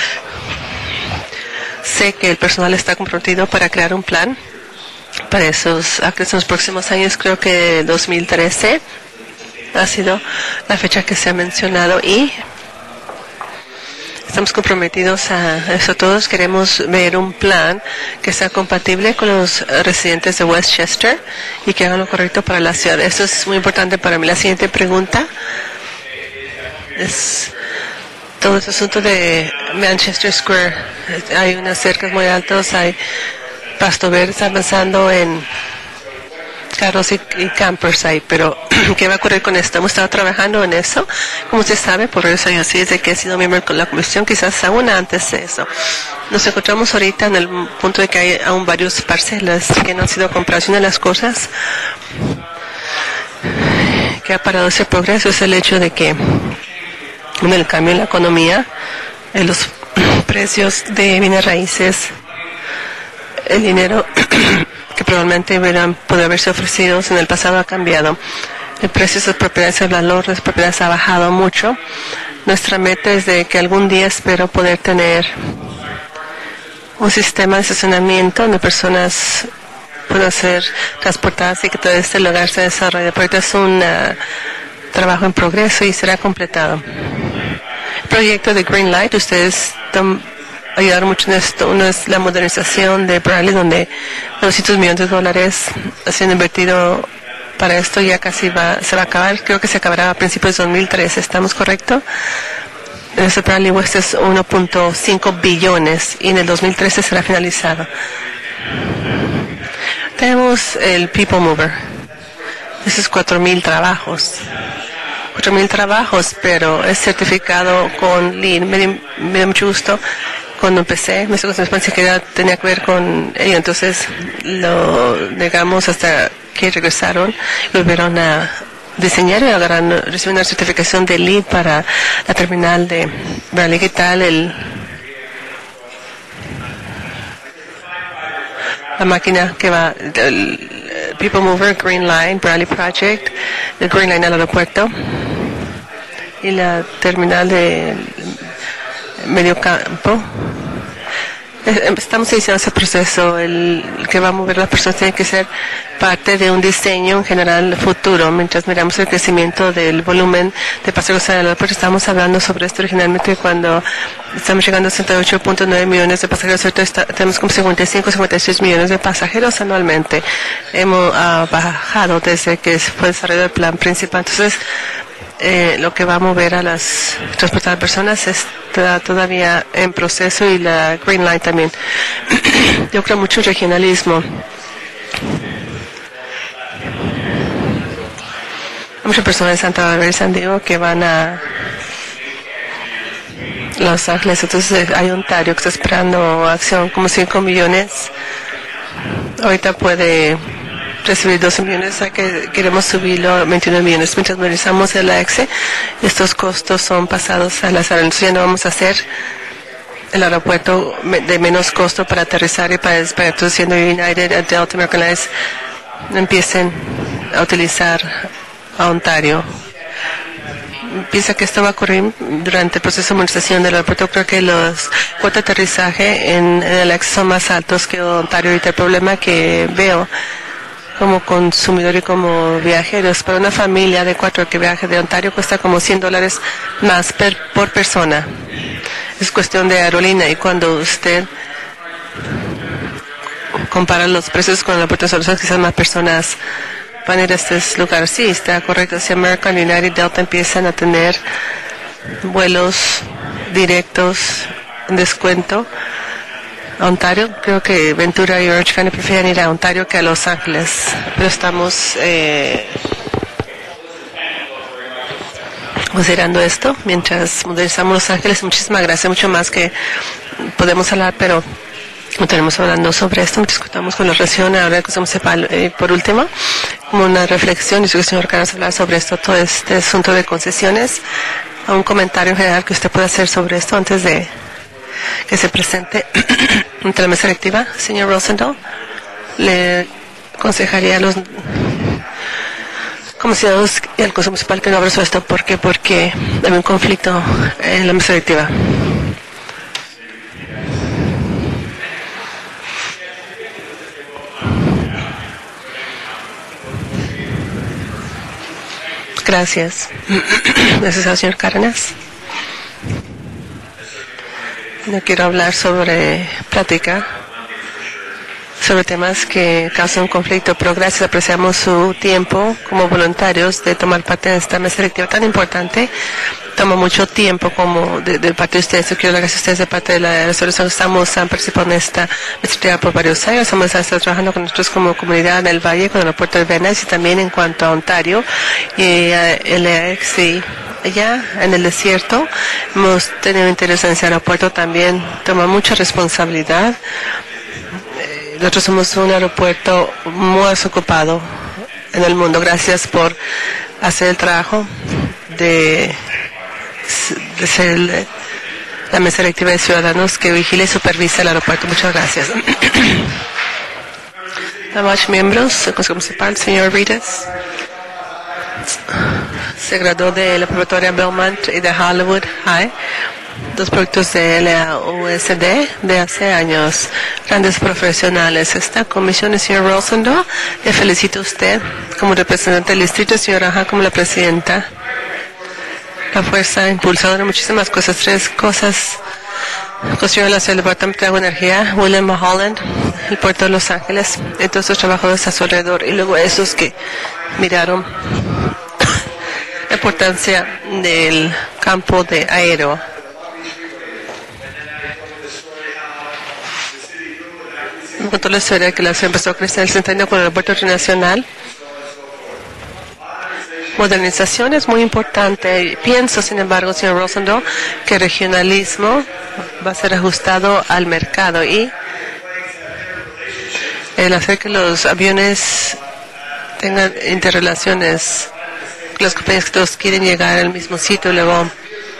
sé que el personal está comprometido para crear un plan para esos acres en los próximos años. Creo que dos mil trece ha sido la fecha que se ha mencionado y estamos comprometidos a eso. Todos queremos ver un plan que sea compatible con los residentes de Westchester y que hagan lo correcto para la ciudad. Eso es muy importante para mí. La siguiente pregunta es todo ese asunto de Manchester Square. Hay unas cercas muy altas, hay pasto verde, está avanzando en carros y, y campers ahí, pero ¿qué va a ocurrir con esto? Hemos estado trabajando en eso, como usted sabe, por varios años, sí, desde que he sido miembro de la comisión, quizás aún antes de eso. Nos encontramos ahorita en el punto de que hay aún varios parcelas que no han sido compradas. Una de las cosas que ha parado ese progreso es el hecho de que en el cambio en la economía, en los precios de bienes raíces, el dinero que probablemente hubieran podido haberse ofrecido en el pasado ha cambiado. El precio de las propiedades, el valor de las propiedades ha bajado mucho. Nuestra meta es de que algún día espero poder tener un sistema de estacionamiento donde personas puedan ser transportadas y que todo este lugar se desarrolle. Pero es un uh, trabajo en progreso y será completado. El proyecto de Green Light, ustedes ayudaron mucho en esto. Uno es la modernización de Bradley, donde doscientos millones de dólares han sido invertido para esto. Ya casi va, se va a acabar. Creo que se acabará a principios de dos mil trece. ¿Estamos correctos? En este Bradley West es uno punto cinco billones y en el dos mil trece será finalizado. Tenemos el People Mover. Esos cuatro mil trabajos. cuatro mil trabajos, pero es certificado con Lean. Me dio, me dio mucho gusto cuando empecé. Me pensé que tenía que ver con ello. Entonces lo negamos hasta que regresaron y volvieron a diseñar y agarraron, recibieron una certificación de Lean para la terminal de Bradley. ¿Qué tal el la máquina que va el People Mover, Green Line, Bradley Project, el Green Line al aeropuerto y la terminal de medio campo? Estamos iniciando ese proceso. El que va a mover a las personas tiene que ser parte de un diseño en general futuro. Mientras miramos el crecimiento del volumen de pasajeros en el aeropuerto, estamos hablando sobre esto originalmente cuando estamos llegando a sesenta y ocho punto nueve millones de pasajeros. Ahorita está, tenemos como cincuenta y cinco, cincuenta y seis millones de pasajeros anualmente. Hemos uh, bajado desde que fue desarrollado el plan principal. Entonces, Eh, lo que va a mover a las transportar personas está todavía en proceso y la Green Line también. Yo creo mucho en regionalismo. Hay muchas personas de Santa Bárbara y San Diego que van a Los Ángeles, entonces hay Ontario que está esperando acción como cinco millones. Ahorita puede recibir doce millones, a que queremos subirlo a veintiuno millones. Mientras realizamos el A X E, estos costos son pasados a las aerolíneas. Ya no vamos a hacer el aeropuerto de menos costo para aterrizar y para despegar. Entonces, siendo United, Delta, American Airlines empiecen a utilizar a Ontario. Piensa que esto va a ocurrir durante el proceso de modernización del aeropuerto. Creo que los costos de aterrizaje en, en el A X E son más altos que Ontario. Ahorita el problema que veo como consumidor y como viajeros, para una familia de cuatro que viaje de Ontario cuesta como cien dólares más per, por persona. Es cuestión de aerolínea, y cuando usted compara los precios con el aeropuerto de Soluciones, quizás más personas van a ir a estos lugares. Sí, está correcto. Si American, United, Delta empiezan a tener vuelos directos en descuento a Ontario, creo que Ventura y Orange County prefieren ir a Ontario que a Los Ángeles, pero estamos eh, considerando esto mientras modernizamos Los Ángeles. Muchísimas gracias, mucho más que podemos hablar, pero no tenemos hablando sobre esto. Discutamos con la región ahora que somos eh, por último, como una reflexión, y si el señor Caras hablar sobre esto, todo este asunto de concesiones, a un comentario general que usted pueda hacer sobre esto antes de que se presente ante la mesa directiva. Señor Rosendahl, le aconsejaría a los comisionados y al Consejo Municipal que no hable sobre esto. ¿Por qué? Porque hay un conflicto en la mesa directiva. Gracias. Gracias al señor Cárdenas. No quiero hablar sobre práctica, sobre temas que causan conflicto, pero gracias, apreciamos su tiempo como voluntarios de tomar parte de esta mesa directiva tan importante. Toma mucho tiempo como de, de parte de ustedes. Yo quiero dar gracias a ustedes de parte de la resolución. Estamos han participado en esta mesa directiva por varios años. Estamos estado trabajando con nosotros como comunidad en el Valle, con el aeropuerto de Venice, y también en cuanto a Ontario y uh, el A X E. Allá en el desierto hemos tenido interés en ese aeropuerto, también toma mucha responsabilidad. Nosotros somos un aeropuerto más ocupado en el mundo. Gracias por hacer el trabajo de, de ser el, la mesa directiva de ciudadanos que vigila y supervisa el aeropuerto. Muchas gracias. Más miembros del Consejo Municipal, señor Ritas. se graduó de la preparatoria Belmont y de Hollywood High, dos proyectos de la U S D de hace años, grandes profesionales. Esta comisión, el señor Rosendo, le felicito a usted como representante del distrito, el señor Aja como la presidenta. La fuerza impulsadora, muchísimas cosas, tres cosas. Construyeron el Departamento de Agua y Energía, William Mulholland, el puerto de Los Ángeles, y todos los trabajadores a su alrededor, y luego esos que miraron la importancia del campo de aero. Me contó la historia que la ciudad empezó a crecer en el centenario con el aeropuerto internacional. Modernización es muy importante. Pienso, sin embargo, señor Rosendo, que el regionalismo va a ser ajustado al mercado y el hacer que los aviones tengan interrelaciones con las compañías que todos quieren llegar al mismo sitio y luego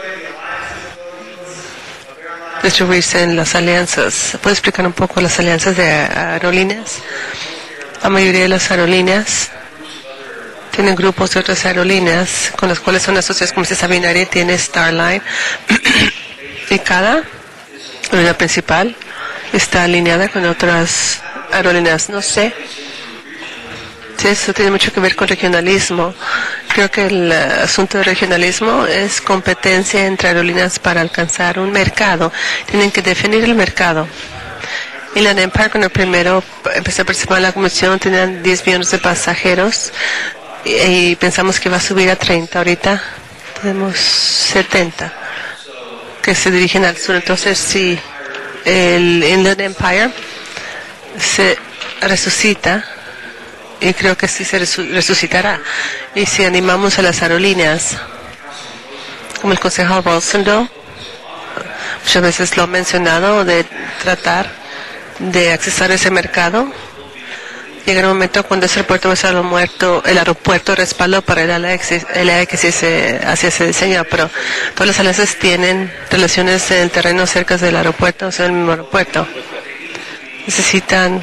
distribuirse en las alianzas. ¿Puede explicar un poco las alianzas de aerolíneas? La mayoría de las aerolíneas tienen grupos de otras aerolíneas con las cuales son asociadas, como esta binaria tiene Starline y cada aerolínea principal está alineada con otras aerolíneas. No sé si eso tiene mucho que ver con regionalismo. Creo que el uh, asunto de regionalismo es competencia entre aerolíneas para alcanzar un mercado. Tienen que definir el mercado. Y la Empire, cuando primero empezó a participar en la comisión, tenían diez millones de pasajeros. Y, y pensamos que va a subir a treinta. Ahorita tenemos setenta que se dirigen al sur. Entonces, si el Inland Empire se resucita, y creo que sí se resu resucitará, y si animamos a las aerolíneas, como el concejal Rosendo muchas veces lo ha mencionado, de tratar de accesar ese mercado, llegará un momento cuando ese aeropuerto va a ser muerto, el aeropuerto respaldo para el área que sí se hacia ese diseño, pero todas las alianzas tienen relaciones en el terreno cerca del aeropuerto, o sea, el mismo aeropuerto. Necesitan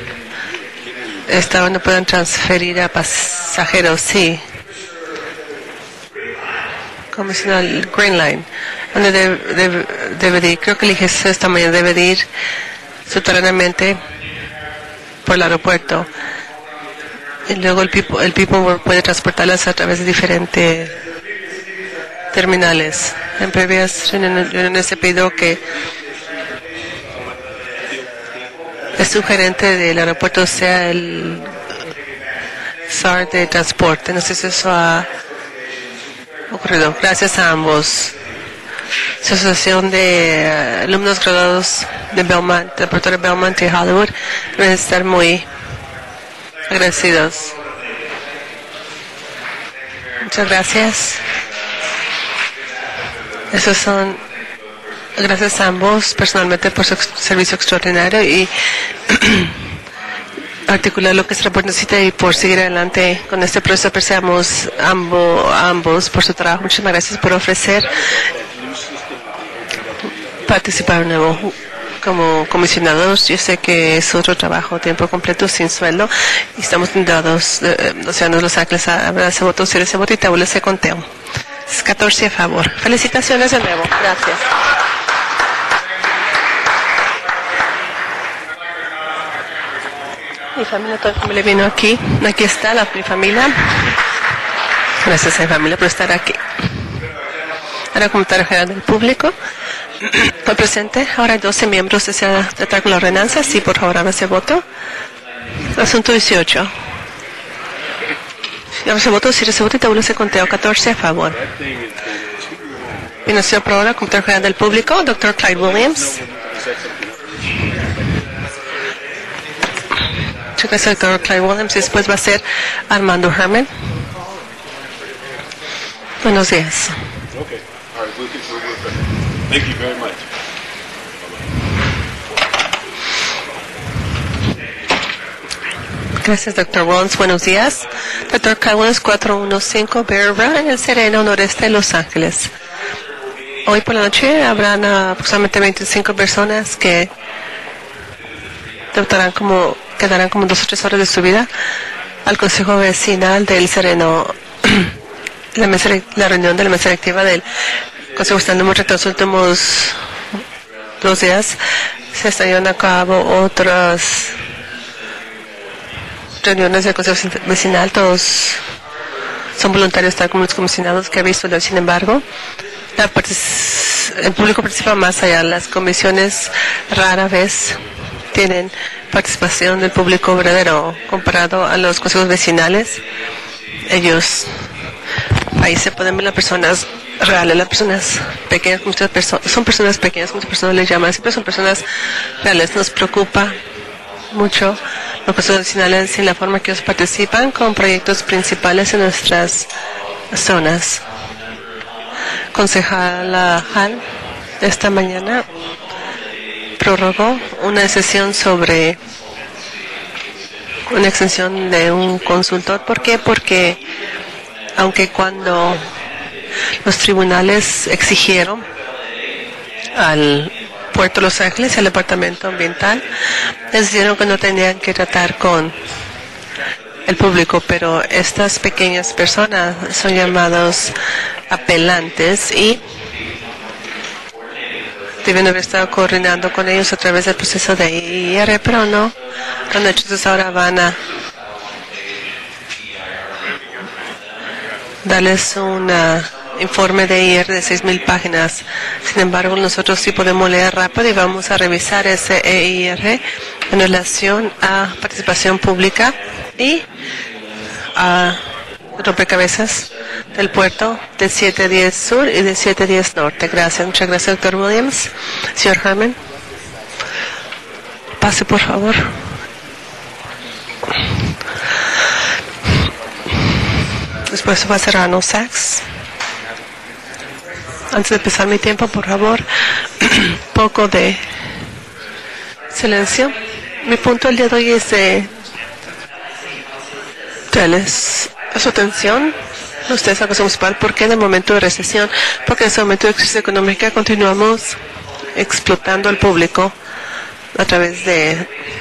esta donde puedan transferir a pasajeros, sí. Como es el Green Line, donde debe, debe, debe de ir, creo que el I G C esta mañana debe de ir subterráneamente por el aeropuerto. Y luego el People, el people puede transportarlas a través de diferentes terminales. En previas reuniones se pidió que el subgerente del aeropuerto sea el S A R de transporte. No sé si eso ha ocurrido. Gracias a ambos. Su asociación de uh, alumnos graduados de Belmont, de la preparatoria Belmont y Hollywood, deben estar muy agradecidos. Muchas gracias. Esos son, gracias a ambos personalmente por su ex servicio extraordinario y articular lo que se necesita y por seguir adelante con este proceso. Apreciamos ambos, ambos por su trabajo. Muchas gracias por ofrecer participar de nuevo como comisionados. Yo sé que es otro trabajo a tiempo completo sin sueldo y estamos dados, eh, o sea, Los Ángeles habrá ese voto, si ese voto y tabula ese conteo. Es catorce a favor. Felicitaciones de nuevo. Gracias. Mi familia, toda mi familia vino aquí. Aquí está la, mi familia. Gracias a mi familia por estar aquí. Ahora, comentario general del público. Por presente, ahora hay doce miembros. ¿Desea tratar con la ordenanza? Sí, por favor, haga ese voto. Asunto dieciocho. Haga ese voto, si ese voto y tabula ese conteo. catorce a favor. Financiado por ahora, comentario general del público. doctor Clyde Williams. Muchas gracias, doctor Clyde Williams. Y después va a ser Armando Herman. Buenos días. Okay. All right. We'll continue with that. Thank you very much. Gracias, doctor Williams. Buenos días. doctor Clyde Williams, cuatrocientos quince Bear Run, en el Sereno, noreste de Los Ángeles. Hoy por la noche habrán uh, aproximadamente veinticinco personas que tratarán como, quedarán como dos o tres horas de su vida al Consejo Vecinal del Sereno. la, mesa, la reunión de la mesa directiva del Consejo Estatal hemos retrasado los últimos dos días. Se están llevando a cabo otras reuniones del Consejo Vecinal. Todos son voluntarios, tal como los comisionados que he visto. Sin embargo, la el público participa más allá. Las comisiones rara vez tienen participación del público verdadero comparado a los consejos vecinales. Ellos, ahí se pueden ver las personas reales, las personas pequeñas, muchas personas, son personas pequeñas, muchas personas les llaman, siempre son personas reales. Nos preocupa mucho los consejos vecinales y la forma que ellos participan con proyectos principales en nuestras zonas. Concejala Hall esta mañana prorrogó una decisión sobre una extensión de un consultor. ¿Por qué? Porque aunque cuando los tribunales exigieron al Puerto Los Ángeles y al Departamento Ambiental, les dijeron que no tenían que tratar con el público, pero estas pequeñas personas son llamados apelantes y deben haber estado coordinando con ellos a través del proceso de I R, pero no. Entonces ahora van a darles un informe de I R de seis mil páginas. Sin embargo, nosotros sí podemos leer rápido y vamos a revisar ese I R en relación a participación pública y a rompecabezas del puerto de siete diez Sur y de siete diez Norte. Gracias. Muchas gracias, doctor Williams. Señor Harmon, pase por favor. Después va a ser Arnold Sachs. Antes de empezar mi tiempo, por favor, poco de silencio. Mi punto el día de hoy es de darles su atención. Ustedes saben principal por qué en el momento de recesión, porque en ese momento de crisis económica continuamos explotando al público a través de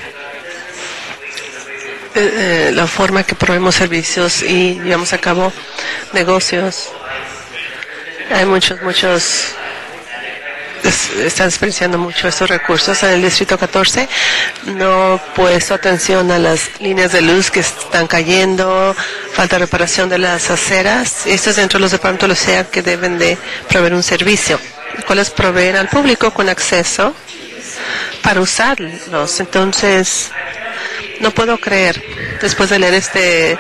eh, la forma que proveemos servicios y llevamos a cabo negocios. Hay muchos, muchos, es, están desperdiciando mucho estos recursos. En el Distrito catorce no he puesto atención a las líneas de luz que están cayendo, falta de reparación de las aceras. Esto es dentro de los departamentos de la ciudad que deben de proveer un servicio, cuales proveen al público con acceso para usarlos. Entonces, no puedo creer, después de leer este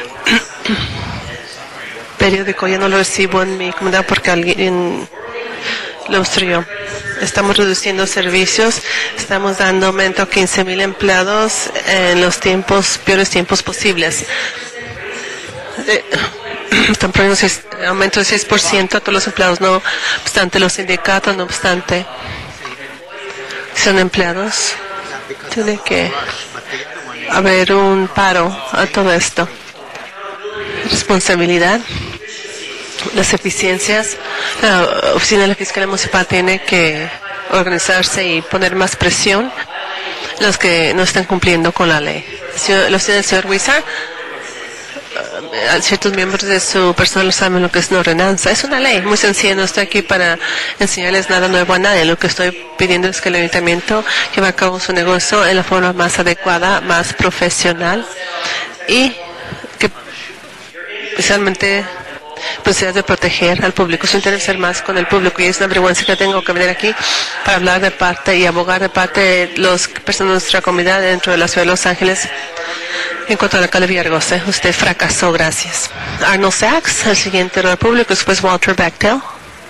periódico, ya no lo recibo en mi comunidad porque alguien lo obstruyó. Estamos reduciendo servicios, estamos dando aumento a quince mil empleados en los tiempos, peores tiempos posibles. Eh, están poniendo un aumento de seis por ciento a todos los empleados, no obstante los sindicatos, no obstante son empleados. Tiene que haber un paro a todo esto. Responsabilidad, las eficiencias. La oficina de la Fiscalía Municipal tiene que organizarse y poner más presión a los que no están cumpliendo con la ley. La oficina del señor Huizar, ciertos miembros de su personal saben lo que es una ordenanza. Es una ley muy sencilla, no estoy aquí para enseñarles nada nuevo a nadie. Lo que estoy pidiendo es que el ayuntamiento lleve a cabo su negocio en la forma más adecuada, más profesional y que especialmente pues de proteger al público, sin interesar más con el público. Y es una vergüenza que tengo que venir aquí para hablar de parte y abogar de parte de las personas de nuestra comunidad dentro de la ciudad de Los Ángeles. En cuanto al alcalde Villaraigosa, usted fracasó. Gracias. Arnold Sachs, el siguiente orador público, después Walter Bechtel.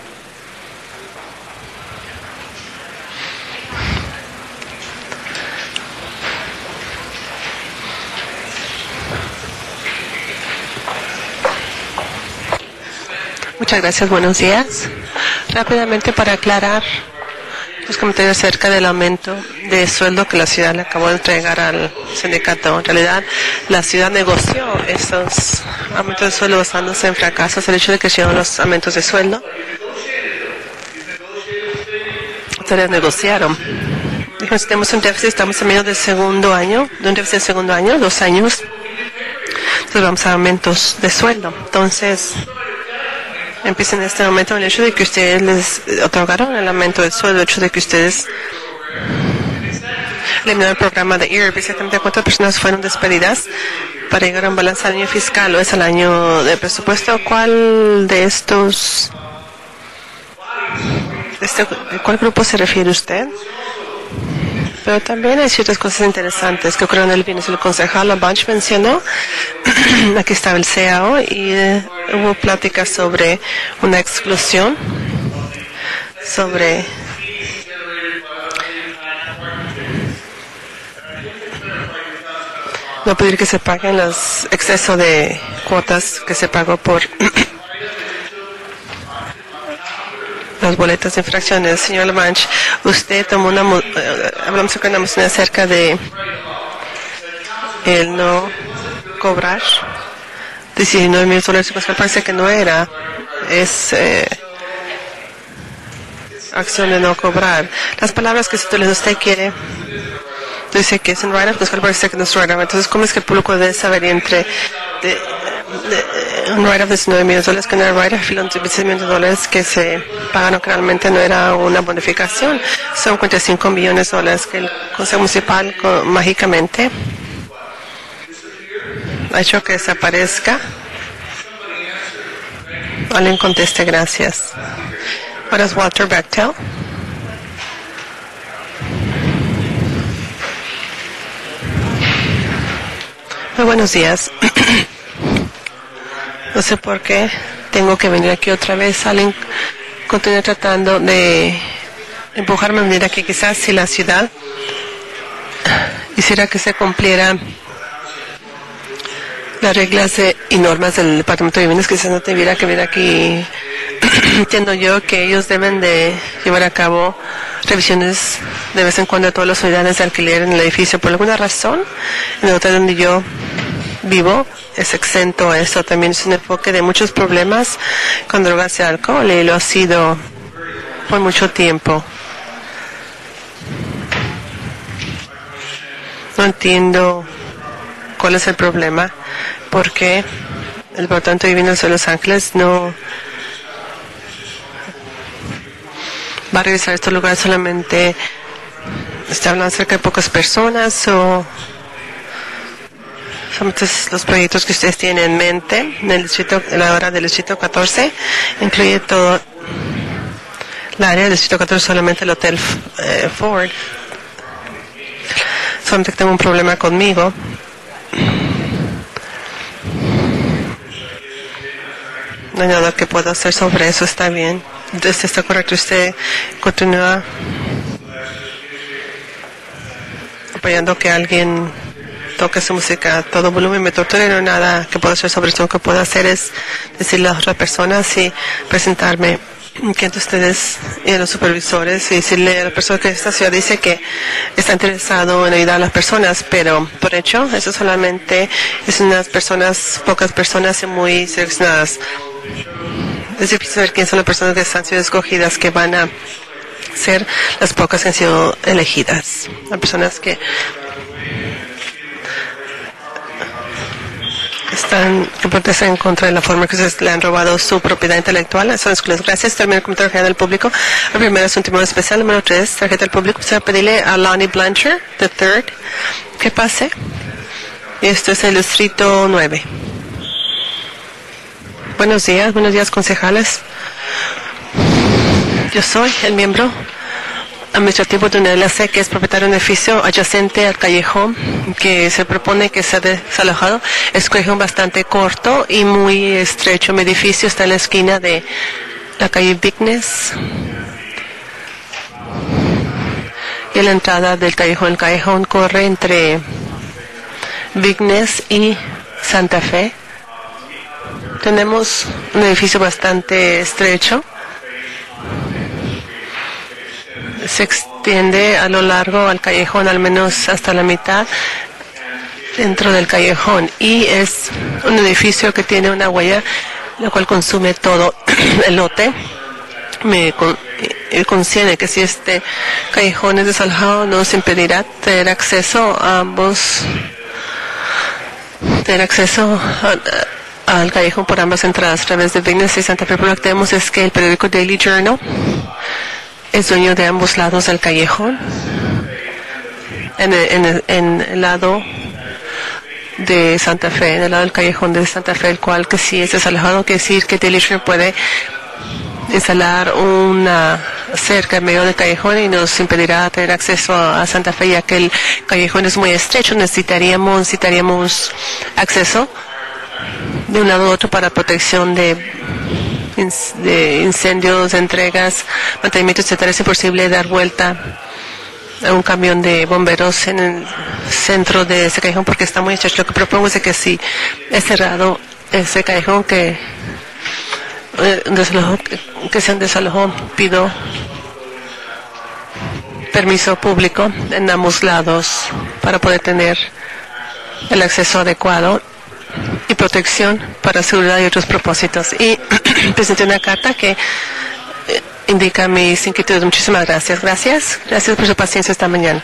Muchas gracias, buenos días. Rápidamente para aclarar los comentarios acerca del aumento de sueldo que la ciudad le acabó de entregar al sindicato. En realidad, la ciudad negoció esos aumentos de sueldo basándose en fracasos. El hecho de que llegaron los aumentos de sueldo, ustedes negociaron. Dijo, si tenemos un déficit, estamos en medio del segundo año, de un déficit de segundo año, dos años. Entonces vamos a aumentos de sueldo. Entonces, empieza en este momento el hecho de que ustedes les otorgaron el aumento del sueldo, el hecho de que ustedes eliminaron el programa de E A R P, exactamente cuántas personas fueron despedidas para llegar a un balance al año fiscal o es el año de presupuesto. ¿Cuál de estos, este, ¿a cuál grupo se refiere usted? Pero también hay ciertas cosas interesantes que ocurrieron el viernes. El concejal Bunch mencionó, aquí estaba el C A O, y eh, hubo pláticas sobre una exclusión, sobre no pedir que se paguen los excesos de cuotas que se pagó por las boletas de infracciones. Señor Lamanche, usted tomó una, uh, hablamos con una moción acerca de el no cobrar diecinueve mil dólares, pues parece que no era, es eh, acción de no cobrar. Las palabras que usted quiere, dice que es un write-up, pues parece que no es write-up. Entonces, ¿cómo es que el público debe saber entre de, de, un write-up de diecinueve millones de dólares que no era write-up y los dieciséis millones de dólares que se pagaron que realmente no era una bonificación? Son cuarenta y cinco millones de dólares que el Consejo Municipal con, mágicamente ha hecho que desaparezca. Alguien conteste, gracias. Ahora es Walter Bechtel. Muy buenos días. No sé por qué tengo que venir aquí otra vez. Alguien continúa tratando de empujarme a venir aquí. Quizás si la ciudad hiciera que se cumplieran las reglas de, y normas del Departamento de Viviendas, quizás no tuviera que venir aquí. Entiendo yo que ellos deben de llevar a cabo revisiones de vez en cuando de todas las unidades de alquiler en el edificio. Por alguna razón, en el hotel donde yo vivo es exento a eso. También es un enfoque de muchos problemas con drogas y alcohol, y lo ha sido por mucho tiempo. No entiendo cuál es el problema, porque el Departamento de Viviendas de Los Ángeles no va a revisar estos lugares. Solamente está hablando acerca de pocas personas, o solamente los proyectos que ustedes tienen en mente en el distrito, en la hora del distrito catorce, incluye todo la área del distrito catorce, solamente el hotel eh, Ford. Solamente tengo un problema conmigo. No hay nada que pueda hacer sobre eso. Está bien. Entonces está correcto. Usted continúa apoyando que alguien toque su música a todo volumen. Me tortura, no hay nada que pueda hacer sobre esto. Lo que puedo hacer es decirle a otras personas y presentarme que entre ustedes y a los supervisores y decirle a la persona que esta ciudad dice que está interesado en ayudar a las personas, pero por hecho eso solamente es unas personas, pocas personas y muy seleccionadas. Es difícil saber quiénes son las personas que han sido escogidas, que van a ser las pocas que han sido elegidas. Las personas que están que protestan en contra de la forma que ustedes le han robado su propiedad intelectual. Son escuelas. Gracias. Termino el comentario general del público. El primero es un tema especial. Número tres, tarjeta del público. Se va a pedirle a Lonnie Blanchard, the third, que pase. Y esto es el distrito nueve. Buenos días. Buenos días, concejales. Yo soy el miembro administrativo de una L L C que es propietario de un edificio adyacente al callejón que se propone que sea desalojado. Es un callejón bastante corto y muy estrecho. Mi edificio está en la esquina de la calle Vignes y la entrada del callejón. El callejón corre entre Vignes y Santa Fe. Tenemos un edificio bastante estrecho. Se extiende a lo largo al callejón, al menos hasta la mitad dentro del callejón, y es un edificio que tiene una huella la cual consume todo el lote. Me con, eh, concierne que si este callejón es desalojado nos impedirá tener acceso a ambos tener acceso a, al callejón por ambas entradas a través de Vignes y Santa Fe. Pero lo que tenemos es que el periódico Daily Journal es dueño de ambos lados del callejón. En el, en el, en el lado de Santa Fe, en el lado del callejón de Santa Fe, el cual que si es desalojado, quiere decir que Daily Journal puede instalar una cerca en medio del callejón y nos impedirá tener acceso a Santa Fe, ya que el callejón es muy estrecho. Necesitaríamos, necesitaríamos acceso de un lado a otro para protección de, de incendios, entregas, mantenimiento, etcétera. Es imposible dar vuelta a un camión de bomberos en el centro de ese callejón porque está muy estrecho. Lo que propongo es que si es cerrado ese callejón, que Desalojo, que se han desalojado, pido permiso público en ambos lados para poder tener el acceso adecuado y protección para seguridad y otros propósitos. Y presenté una carta que indica mis inquietudes. Muchísimas gracias. Gracias. Gracias por su paciencia esta mañana.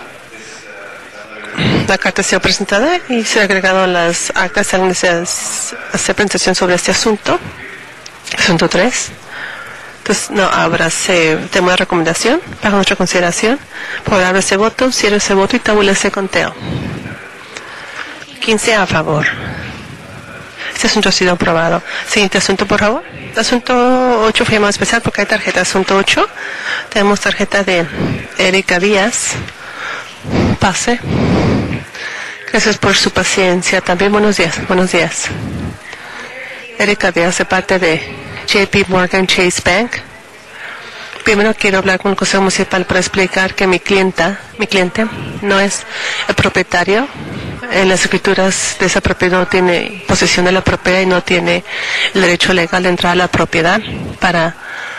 La carta ha sido presentada y se ha agregado a las actas. ¿Alguien desea hacer presentación sobre este asunto? Asunto tres. Entonces, no, ábrase tema de recomendación bajo nuestra consideración. Por favor, abre ese voto, cierre ese voto y tabule ese conteo. quince a favor. Este asunto ha sido aprobado. Siguiente asunto, por favor. Asunto ocho fue llamado especial porque hay tarjeta. Asunto ocho. Tenemos tarjeta de Erika Díaz. Pase. Gracias por su paciencia. También buenos días. Buenos días. Erika Díaz, de parte de J P Morgan Chase Bank. Primero quiero hablar con el Consejo Municipal para explicar que mi clienta, mi cliente, no es el propietario. En las escrituras de esa propiedad no tiene posesión de la propiedad y no tiene el derecho legal de entrar a la propiedad para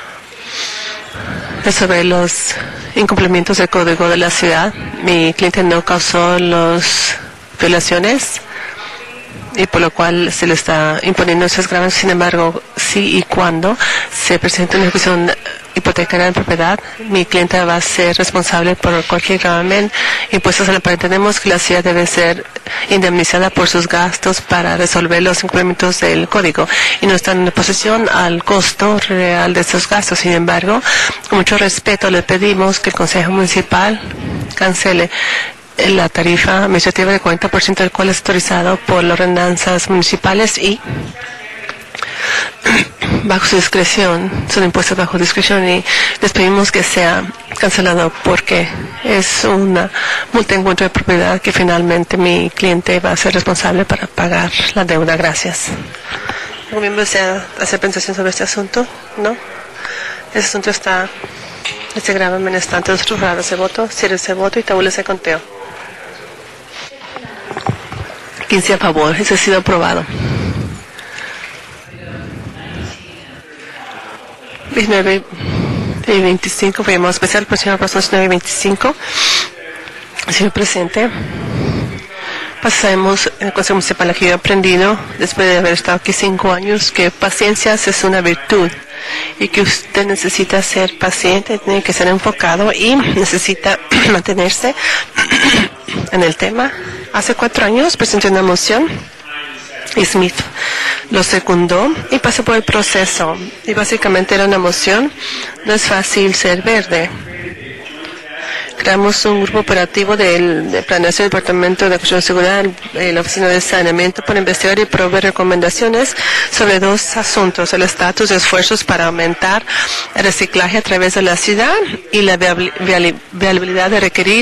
resolver los incumplimientos del código de la ciudad. Mi cliente no causó las violaciones y por lo cual se le está imponiendo esos graves. Sin embargo, sí y cuando se presente una ejecución hipotecaria en propiedad, mi cliente va a ser responsable por cualquier gravamen impuestos a la propiedad. Entendemos que la ciudad debe ser indemnizada por sus gastos para resolver los incumplimientos del código y no está en posesión al costo real de esos gastos. Sin embargo, con mucho respeto le pedimos que el Consejo Municipal cancele la tarifa administrativa del cuarenta por ciento del cual es autorizado por las ordenanzas municipales y bajo su discreción, son impuestos bajo discreción, y les pedimos que sea cancelado porque es una multa en contra de propiedad que finalmente mi cliente va a ser responsable para pagar la deuda. Gracias. ¿Algún miembro desea hacer presentación sobre este asunto? ¿No? Este asunto está, este gravamen está ante nosotros. Raro ese voto, cierre ese voto y tabule ese conteo. quince a favor. Ese ha sido aprobado. diecinueve y veinticinco fue llamado especial por el señor Parsons. Nueve y veinticinco. Señor presidente, pasamos en el Consejo Municipal que yo he aprendido después de haber estado aquí cinco años que paciencia es una virtud y que usted necesita ser paciente, tiene que ser enfocado y necesita mantenerse en el tema. Hace cuatro años presenté una moción y Smith lo secundó y pasó por el proceso. Y básicamente era una moción. No es fácil ser verde. Creamos un grupo operativo del de planeación del Departamento de Cuestión de Seguridad, eh, la Oficina de Saneamiento, para investigar y proveer recomendaciones sobre dos asuntos: el estatus de esfuerzos para aumentar el reciclaje a través de la ciudad y la viabilidad de requerir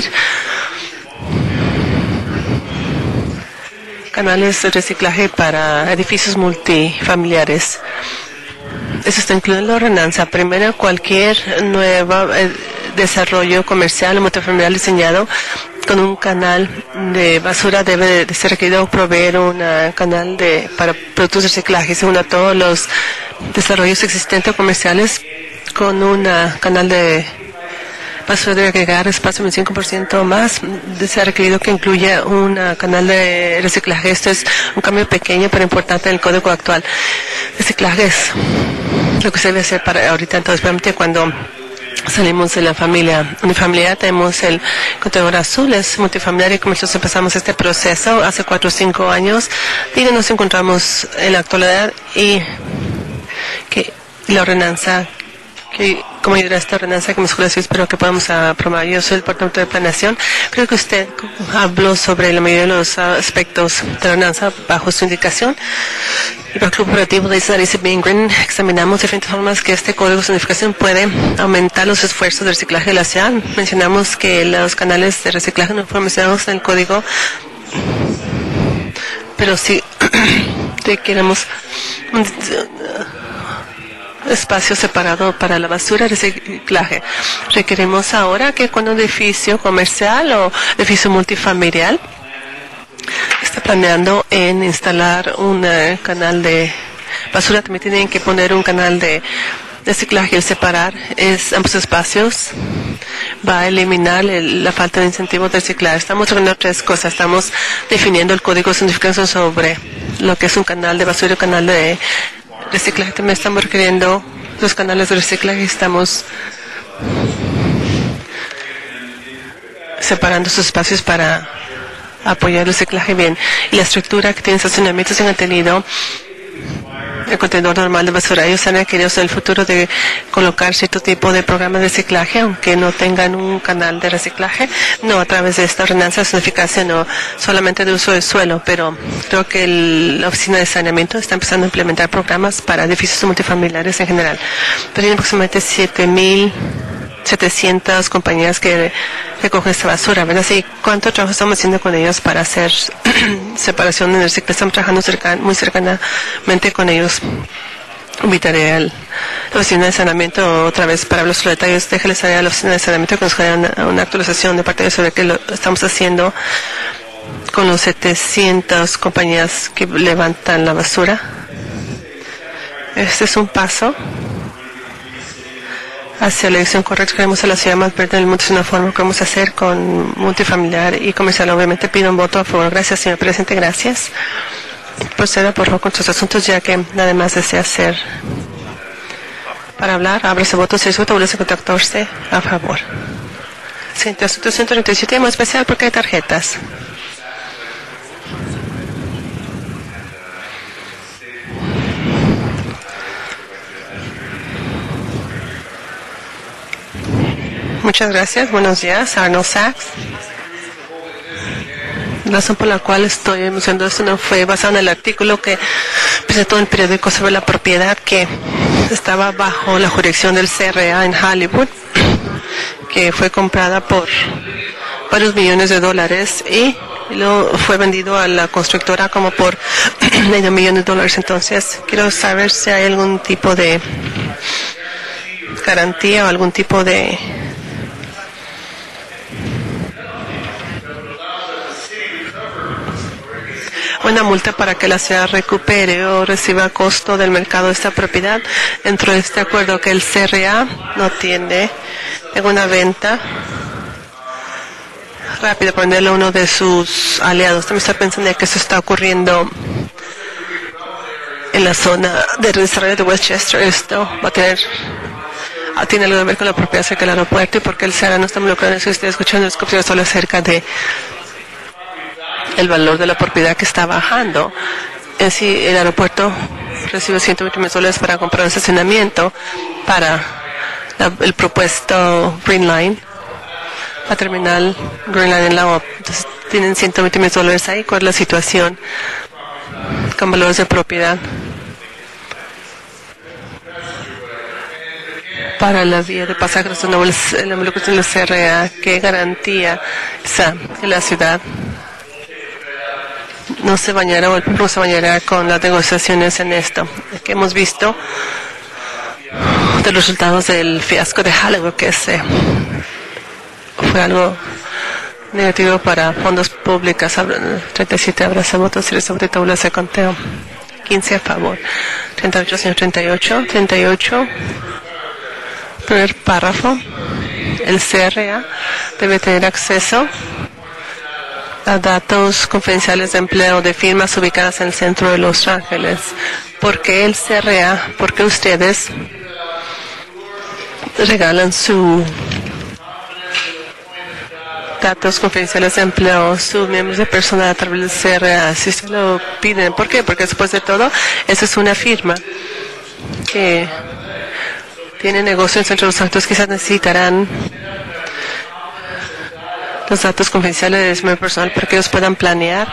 canales de reciclaje para edificios multifamiliares. Eso está incluido en la ordenanza. Primero, cualquier nuevo eh, desarrollo comercial o multifamiliar diseñado con un canal de basura debe de, de ser requerido proveer un canal de para productos de reciclaje. Segundo, todos los desarrollos existentes o comerciales con un canal de basura debe agregar espacio un cinco por ciento más. Se ha requerido que incluya un canal de reciclaje. Esto es un cambio pequeño pero importante en el código actual. Reciclaje es lo que se debe hacer para ahorita. Entonces, realmente cuando salimos de la familia unifamiliar, tenemos el contenedor azul, es multifamiliar y como nosotros empezamos este proceso hace cuatro o cinco años y nos encontramos en la actualidad y que la ordenanza, que como ayuda a esta ordenanza que me escuela, espero que podamos aprobar. Yo soy el departamento de planeación. Creo que usted habló sobre la mayoría de los aspectos de la ordenanza bajo su indicación. Y para el Club Operativo de Isla Bingren examinamos diferentes formas que este código de zonificación puede aumentar los esfuerzos de reciclaje de la ciudad. Mencionamos que los canales de reciclaje no fueron mencionados en el código, pero sí queremos un espacio separado para la basura y reciclaje. Requerimos ahora que cuando un edificio comercial o edificio multifamiliar está planeando en instalar un uh, canal de basura, también tienen que poner un canal de reciclaje. El separar es ambos espacios va a eliminar el, la falta de incentivos de reciclar. Estamos haciendo tres cosas. Estamos definiendo el código de zonificación sobre lo que es un canal de basura y un canal de reciclaje. También estamos requiriendo los canales de reciclaje. Estamos separando sus espacios para apoyar el reciclaje bien. Y la estructura que tienen estacionamientos han tenido el contenedor normal de basura. Ellos han requerido en el futuro de colocar cierto tipo de programa de reciclaje, aunque no tengan un canal de reciclaje, no a través de esta ordenanza de zonificación, no solamente de uso del suelo, pero creo que el, la oficina de saneamiento está empezando a implementar programas para edificios multifamiliares en general. Pero hay aproximadamente siete mil setecientas compañías que recogen esta basura, ¿verdad? Así, ¿cuánto trabajo estamos haciendo con ellos para hacer separación en el reciclaje? Estamos trabajando cerca, muy cercanamente con ellos. Invitaré a la oficina de saneamiento otra vez para hablar sobre los detalles. Déjales saber a la oficina de saneamiento que nos haga una, una actualización de parte de sobre qué lo estamos haciendo con los setecientas compañías que levantan la basura. Este es un paso hacia la dirección correcta. Queremos a la ciudad más verde del mundo. Es una forma que vamos a hacer con multifamiliar y comercial. Obviamente pido un voto a favor. Gracias, señor presidente. Gracias. Proceda, por favor, con sus asuntos, ya que nada más desea hacer para hablar. Abre ese voto. Si es voto, vuelve a contactarse a favor. Siguiente asunto ciento treinta y siete, muy especial porque hay tarjetas. Muchas gracias. Buenos días. Arnold Sachs. La razón por la cual estoy mencionando esto no fue basado en el artículo que presentó en el periódico sobre la propiedad que estaba bajo la jurisdicción del C R A en Hollywood, que fue comprada por varios millones de dólares y luego fue vendido a la constructora como por medio millón de dólares. Entonces, quiero saber si hay algún tipo de garantía o algún tipo de una multa para que la ciudad recupere o reciba costo del mercado de esta propiedad dentro de este acuerdo que el C R A no tiene ninguna venta rápida para venderlo a uno de sus aliados. También está pensando que eso está ocurriendo en la zona de desarrollo de Westchester. Esto va a tener tiene algo que ver con la propiedad cerca del aeropuerto y porque el C R A no está involucrado en eso. Estoy escuchando los comentarios solo acerca de el valor de la propiedad que está bajando. En sí, el aeropuerto recibe ciento veinte mil dólares para comprar un estacionamiento para la, el propuesto Green Line, la terminal Green Line en la O P. Entonces, tienen ciento veinte mil dólares ahí. ¿Cuál es la situación con valores de propiedad para la vía de pasajeros de nuevo, la involucración del C R A? ¿Qué garantía esa que la ciudad no se bañará o el pueblo se bañará con las negociaciones en esto? Que hemos visto de los resultados del fiasco de Hollywood, que ese fue algo negativo para fondos públicos. treinta y siete abraza votos y resuelve tabla de conteo. quince a favor. treinta y ocho, señor treinta y ocho. treinta y ocho. Primer párrafo. El C R A debe tener acceso a datos confidenciales de empleo de firmas ubicadas en el centro de Los Ángeles. ¿Por qué el C R A? ¿Por qué ustedes regalan sus datos confidenciales de empleo, sus miembros de personal a través del C R A, si se lo piden. ¿Por qué? Porque después de todo, esa es una firma que tiene negocio en el centro de Los Santos. Quizás necesitarán los datos confidenciales de mi personal para que ellos puedan planear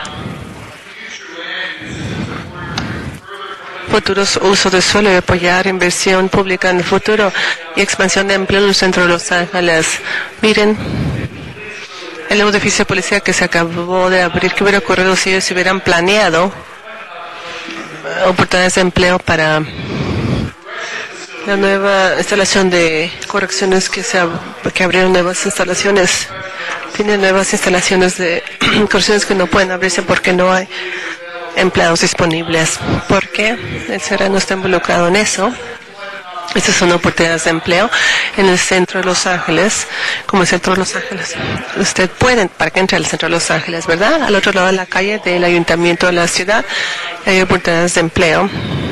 futuros usos de suelo y apoyar inversión pública en el futuro y expansión de empleo en el centro de Los Ángeles. Miren el nuevo edificio de policía que se acabó de abrir. ¿Qué hubiera ocurrido si ellos hubieran planeado oportunidades de empleo para la nueva instalación de correcciones que se ab- que abrieron nuevas instalaciones? Tienen nuevas instalaciones de correcciones que no pueden abrirse porque no hay empleados disponibles. ¿Por qué? El C R A no está involucrado en eso. Estas son oportunidades de empleo en el centro de Los Ángeles, como el centro de Los Ángeles. Usted puede, para que entre al centro de Los Ángeles, ¿verdad? Al otro lado de la calle del ayuntamiento de la ciudad hay oportunidades de empleo.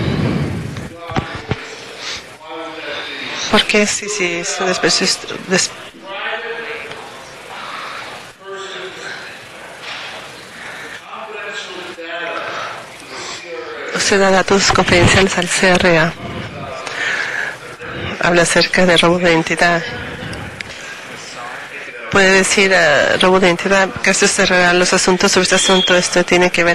¿Por qué? Sí, sí, es un desprecio. Des Usted da datos confidenciales al C R A. Habla acerca de robo de identidad. Puede decir uh, robo de identidad, que esto se revela los asuntos sobre este asunto, esto tiene que ver.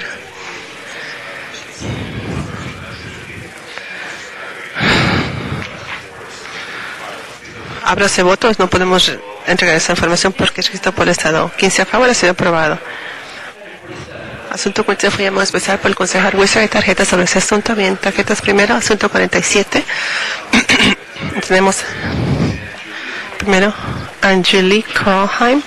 Ábrase votos, no podemos entregar esa información porque es registrado por el Estado. quince a favor, ha sido aprobado. Asunto cuarenta y siete fue llamado especial por el concejal Wizard. Hay tarjetas sobre ese asunto. Bien, tarjetas primero. Asunto cuarenta y siete. Tenemos primero Angelique Kroheim.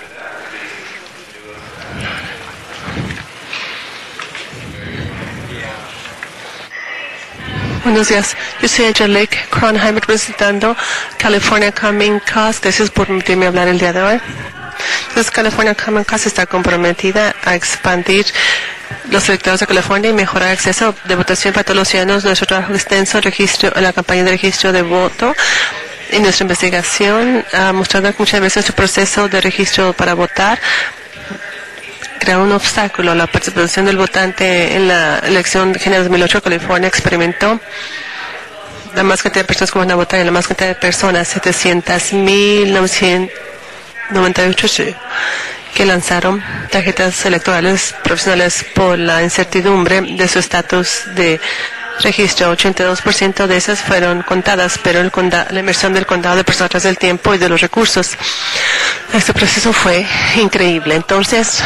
Buenos días. Yo soy Angelique Kroheim, representando California Common Cause. Gracias por permitirme hablar el día de hoy. Entonces, California Common Cause está comprometida a expandir los electores de California y mejorar el acceso de votación para todos los ciudadanos. Nuestro trabajo extenso, registro, la campaña de registro de voto y nuestra investigación ha mostrado que muchas veces nuestro proceso de registro para votar crea un obstáculo. La participación del votante en la elección general de dos mil ocho, California experimentó la más cantidad de personas que van a votar y la más cantidad de personas, setecientos mil novecientos noventa y ocho, que lanzaron tarjetas electorales profesionales por la incertidumbre de su estatus de registro. ochenta y dos por ciento de esas fueron contadas, pero el la inversión del condado de personas a través del tiempo y de los recursos. Este proceso fue increíble. Entonces,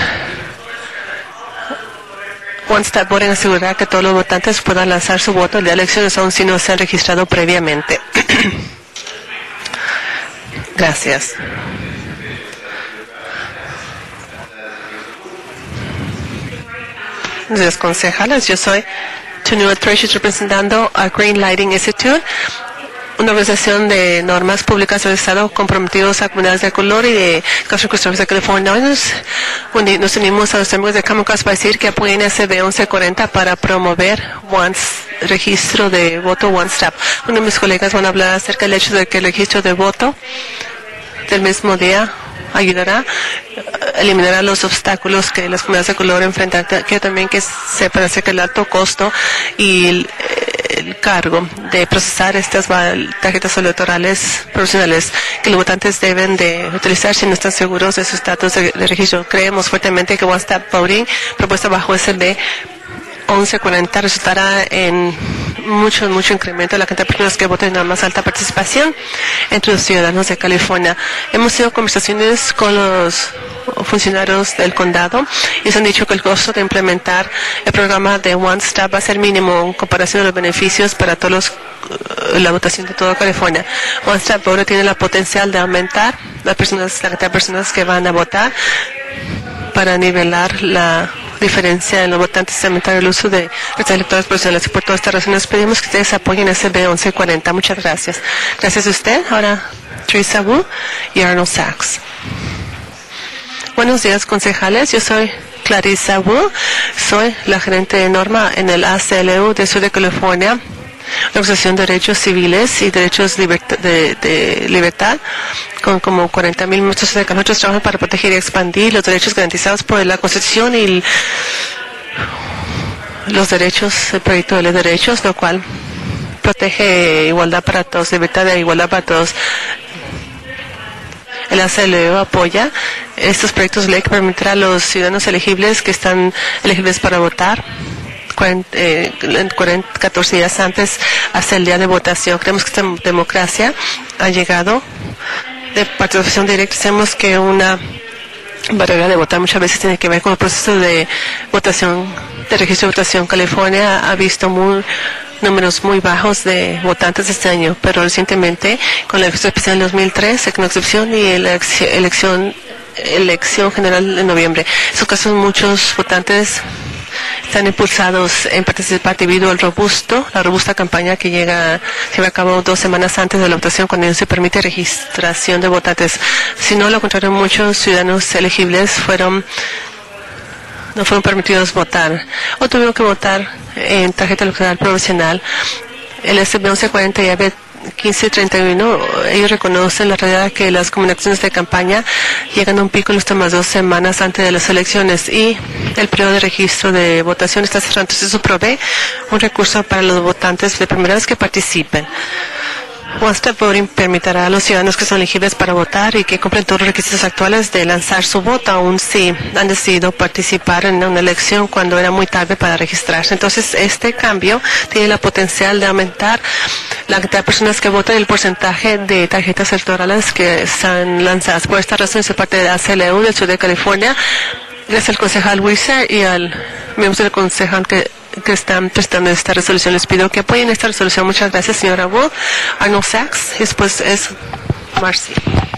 One Stop Voting asegurará que todos los votantes puedan lanzar su voto el día de elecciones, aun si no se han registrado previamente. Gracias. Los concejales, yo soy Tunua Tracy, representando a Green Lighting Institute, una organización de normas públicas del Estado comprometidos a comunidades de color y de casos constructores de California. Hoy nos, uni, nos unimos a los amigos de Common Cause para decir que apoyen S B once cuarenta para promover one, registro de voto One Stop. Uno de mis colegas van a hablar acerca del hecho de que el registro de voto del mismo día ayudará, eliminará los obstáculos que las comunidades de color enfrentan. Quiero también que sepan acerca del alto costo y el, el cargo de procesar estas tarjetas electorales profesionales que los votantes deben de utilizar si no están seguros de su estatus de, de registro. Creemos fuertemente que One Stop Voting, propuesta bajo S B once cuarenta, resultará en mucho, mucho incremento de la cantidad de personas que votan y una más alta participación entre los ciudadanos de California. Hemos tenido conversaciones con los funcionarios del condado y se han dicho que el costo de implementar el programa de One Stop va a ser mínimo en comparación a los beneficios para todos los, la votación de toda California. One Stop ahora tiene la potencial de aumentar las personas, la cantidad de personas que van a votar para nivelar la diferencia en los votantes y aumentar el uso de los electores profesionales. Y por todas estas razones pedimos que ustedes apoyen S B once cuarenta. Muchas gracias. Gracias a usted. Ahora, Teresa Wu y Arnold Sachs. Buenos días, concejales. Yo soy Clarissa Wu. Soy la gerente de norma en el A C L U del sur de California. una organización de derechos civiles y derechos liberta, de, de libertad, con como cuarenta mil miembros de nosotros trabajan para proteger y expandir los derechos garantizados por la Constitución y el, los derechos, el proyecto de los derechos, lo cual protege igualdad para todos, libertad e igualdad para todos. El A C L U apoya estos proyectos de ley que permitirá a los ciudadanos elegibles que están elegibles para votar cuarenta, eh, cuarenta, catorce días antes hasta el día de votación. Creemos que esta democracia ha llegado de participación directa. Sabemos que una barrera de votar muchas veces tiene que ver con el proceso de votación, de registro de votación. California ha visto muy números muy bajos de votantes este año, pero recientemente con la elección especial en dos mil tres, con excepción y la elección elección general en noviembre. En esos casos muchos votantes están impulsados en participar debido al robusto, la robusta campaña que llega, se lleva a cabo dos semanas antes de la votación, cuando no se permite registración de votantes. Si no, lo contrario, muchos ciudadanos elegibles fueron no fueron permitidos votar o tuvieron que votar en tarjeta electoral provisional. El S B once cuarenta y A B quince treinta y uno, ellos reconocen la realidad que las comunicaciones de campaña llegan a un pico en las últimas dos semanas antes de las elecciones y el periodo de registro de votación está cerrado. Entonces eso provee un recurso para los votantes de primera vez que participen. One Step Voting permitirá a los ciudadanos que son elegibles para votar y que cumplen todos los requisitos actuales de lanzar su voto, aun si han decidido participar en una elección cuando era muy tarde para registrarse. Entonces, este cambio tiene la potencial de aumentar la cantidad de personas que votan y el porcentaje de tarjetas electorales que están lanzadas. Por esta razón, es parte de A C L U del sur de California, gracias al concejal Weiser y al miembro del concejal que que están prestando esta resolución. Les pido que apoyen esta resolución. Muchas gracias, señora Wood. Arnold Sachs, y después es Marcy.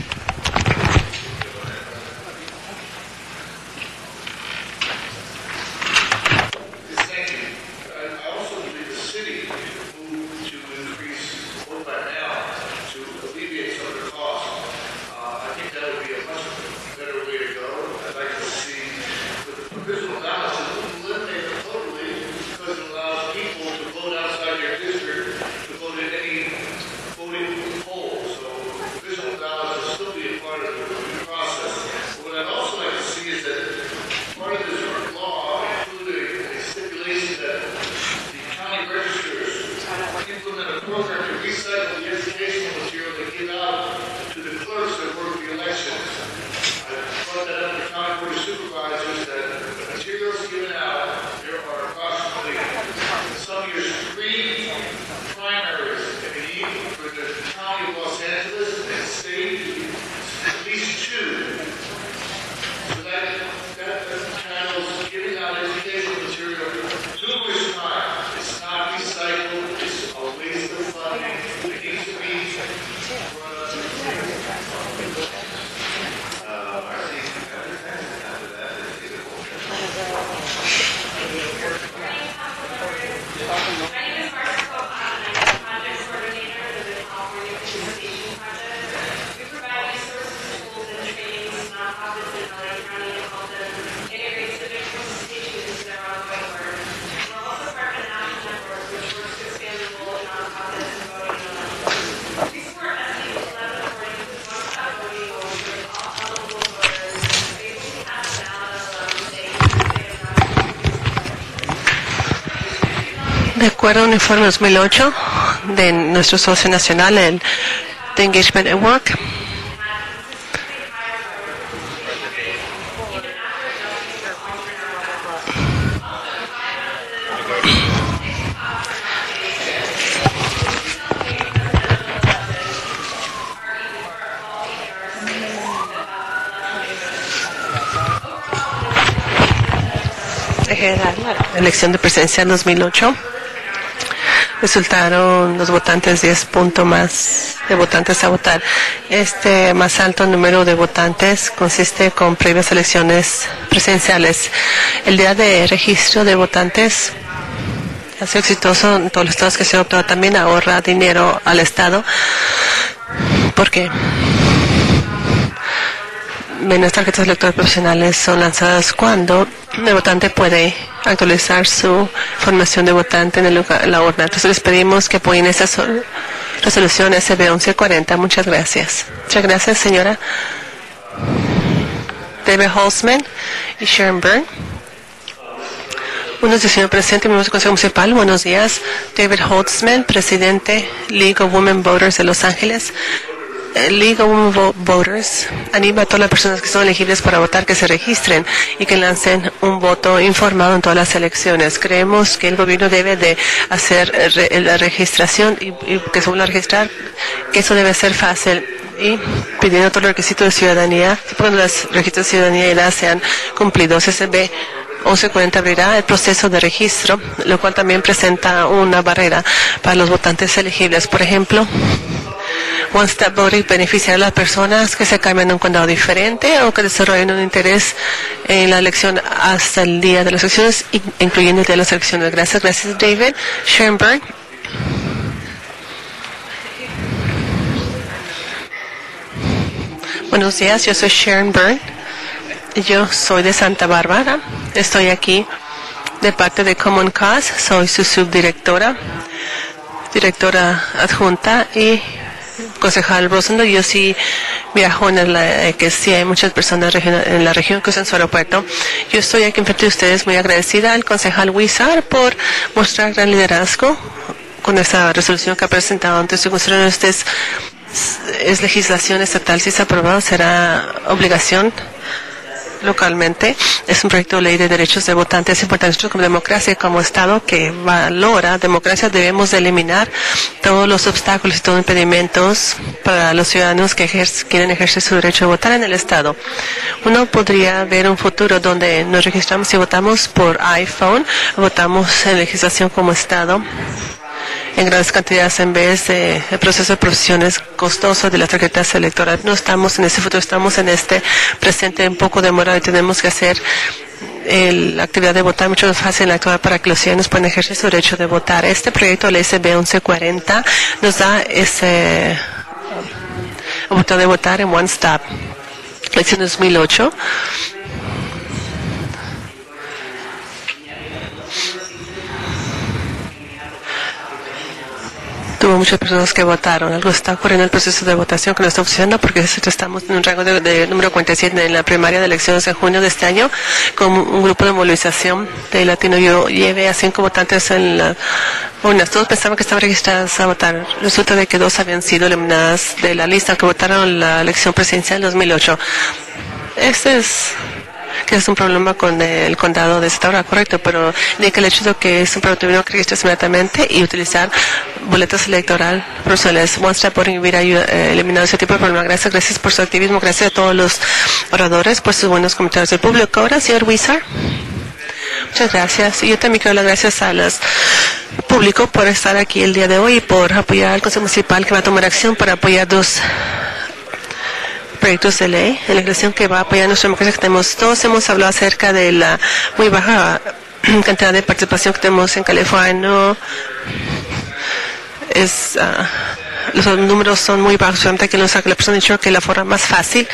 De acuerdo a un informe dos mil ocho de nuestro socio nacional, el The Engagement Network, la elección de presidencia en dos mil ocho, resultaron los votantes diez puntos más de votantes a votar. Este más alto número de votantes consiste con previas elecciones presidenciales. El día de registro de votantes ha sido exitoso en todos los estados que se ha optado. También ahorra dinero al estado porque menos tarjetas electorales profesionales son lanzadas cuando el votante puede actualizar su formación de votante en, el lugar, en la urna. Entonces les pedimos que apoyen esta sol, resolución S B once cuarenta. Muchas gracias. Muchas gracias, señora David Holzman y Sharon Byrne. Buenos días, señor presidente, miembros del Consejo Municipal. Buenos días. David Holtzman, presidente League of Women Voters de Los Ángeles. League of Women Voters anima a todas las personas que son elegibles para votar que se registren y que lancen un voto informado en todas las elecciones. Creemos que el gobierno debe de hacer re, la registración y, y que se vuelva a registrar, que eso debe ser fácil, y pidiendo todos los requisitos de ciudadanía, cuando los requisitos de ciudadanía y edad sean cumplidos. S B once cuarenta abrirá el proceso de registro, lo cual también presenta una barrera para los votantes elegibles. Por ejemplo, One Stop Voting beneficiará a las personas que se cambien a un condado diferente o que desarrollen un interés en la elección hasta el día de las elecciones, incluyendo el día de las elecciones. Gracias, gracias David. Sharon Byrne. Buenos días, yo soy Sharon Byrne. Yo soy de Santa Bárbara. Estoy aquí de parte de Common Cause. Soy su subdirectora, directora adjunta y concejal Rosendo. Yo sí viajo en la que sí hay muchas personas en la región que usan su aeropuerto. Yo estoy aquí enfrente de ustedes muy agradecida al concejal Huizar por mostrar gran liderazgo con esta resolución que ha presentado ante su consideración. Esta es, es legislación estatal. Si es aprobado, será obligación localmente. Es un proyecto de ley de derechos de votantes. Es importante nosotros como democracia y como Estado que valora democracia, debemos de eliminar todos los obstáculos y todos los impedimentos para los ciudadanos que ejer- quieren ejercer su derecho de votar en el Estado. Uno podría ver un futuro donde nos registramos y votamos por iPhone, votamos en legislación como Estado en grandes cantidades en vez de el proceso de procesiones costoso de las tarjetas electorales. No estamos en ese futuro, estamos en este presente un poco demorado y tenemos que hacer el, la actividad de votar mucho más fácil en la actual para que los ciudadanos puedan ejercer su derecho de votar. Este proyecto, la S B once cuarenta, nos da ese oportunidad de votar en One Stop. Elección dos mil ocho. Tuvo muchas personas que votaron. Algo está ocurriendo en el proceso de votación que no está funcionando porque estamos en un rango de, de número cuarenta y siete en la primaria de elecciones en junio de este año con un grupo de movilización de latino. Yo llevé a cinco votantes en la urna. Todos pensaban que estaban registradas a votar. Resulta de que dos habían sido eliminadas de la lista que votaron en la elección presidencial dos mil ocho. Este es que es un problema con el condado de Santa Bárbara, correcto, pero ni que el hecho de que es un problema tuvieron que registrarse inmediatamente y utilizar boletas electorales personales. One Stop Voting hubiera eh, eliminado ese tipo de problema. Gracias, gracias por su activismo, gracias a todos los oradores por sus buenos comentarios del público. Ahora, señor Huizar. Muchas gracias. Y yo también quiero dar las gracias a los público por estar aquí el día de hoy y por apoyar al Consejo Municipal que va a tomar acción para apoyar dos proyectos de ley en la elección que va a apoyar nuestra democracia que tenemos. Todos hemos hablado acerca de la muy baja cantidad de participación que tenemos en California. No es, uh, los números son muy bajos. Solamente que nos, la persona ha dicho que la forma más fácil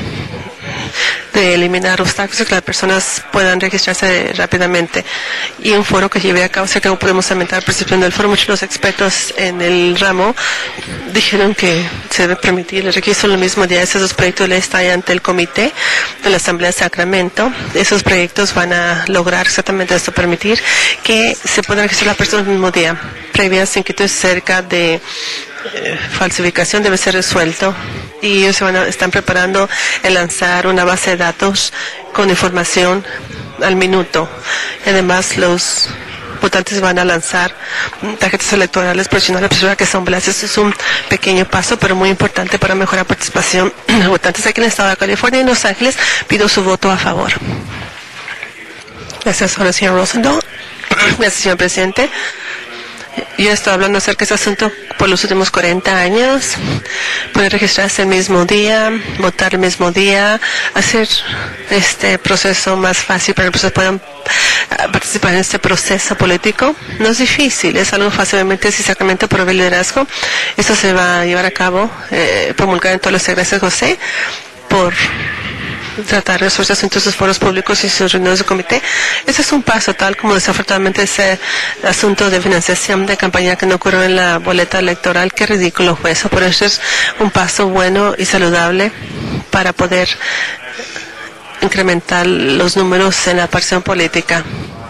de eliminar obstáculos es que las personas puedan registrarse rápidamente. Y un foro que llevé a cabo acerca de cómo podemos aumentar la participación del foro. Muchos de los expertos en el ramo dijeron que se debe permitir el registro el mismo día. Esos dos proyectos de ley están ante el comité de la Asamblea de Sacramento. Esos proyectos van a lograr exactamente esto, permitir que se puedan registrar las personas el mismo día. Previas inquietudes cerca de Eh, falsificación debe ser resuelto y ellos se van a, están preparando el lanzar una base de datos con información al minuto. Y además los votantes van a lanzar tarjetas electorales profesionales que son blancas. Eso es un pequeño paso pero muy importante para mejorar la participación de los votantes aquí en el estado de California y en Los Ángeles. Pido su voto a favor. Gracias, ahora señor Rosendo. Gracias, señor presidente. Yo he estado hablando acerca de este asunto por los últimos cuarenta años. Poder registrarse el mismo día, votar el mismo día, hacer este proceso más fácil para que personas puedan participar en este proceso político. No es difícil, es algo fácilmente si Sacramento provee el liderazgo. Esto se va a llevar a cabo, eh, promulgar en todas las iglesias José por tratar esos asuntos de foros públicos y sus reuniones de comité. Ese es un paso, tal como desafortunadamente ese asunto de financiación de campaña que no ocurrió en la boleta electoral. Qué ridículo fue eso. Por eso es un paso bueno y saludable para poder incrementar los números en la participación política.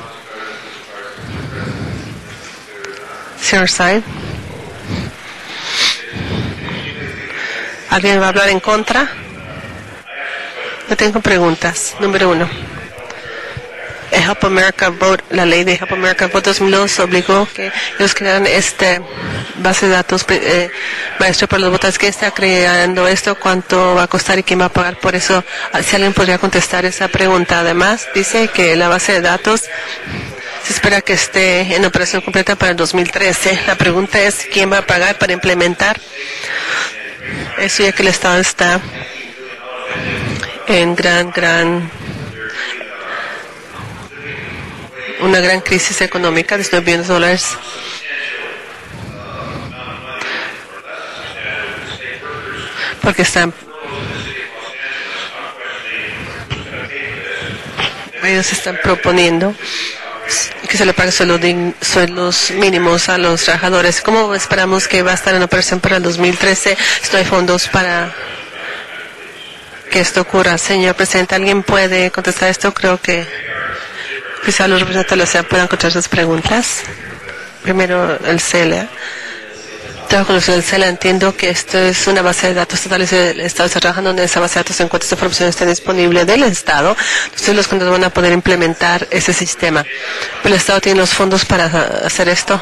Señor Said. ¿Alguien va a hablar en contra? Yo tengo preguntas. Número uno. Help America Vote, la ley de Help America Vote dos mil dos obligó que ellos crearan este base de datos eh, maestro para los votantes. ¿Qué está creando esto? ¿Cuánto va a costar y quién va a pagar por eso? Si alguien podría contestar esa pregunta. Además, dice que la base de datos se espera que esté en operación completa para el dos mil trece. La pregunta es quién va a pagar para implementar eso, ya que el Estado está en gran, gran, una gran crisis económica, diecinueve billones de dólares. Porque están, ellos están proponiendo que se le pague sueldos mínimos a los trabajadores. ¿Cómo esperamos que va a estar en operación para el dos mil trece si no hay fondos para que esto ocurra? Señor presidente, ¿alguien puede contestar esto? Creo que quizá los representantes de la C E A puedan contestar esas preguntas. Primero, el C E L A. Trabajo con el C E L A. Entiendo que esto es una base de datos totales del Estado. Está trabajando en esa base de datos en cuanto esta información esté disponible del Estado. Entonces los condados van a poder implementar ese sistema. ¿Pero el Estado tiene los fondos para hacer esto?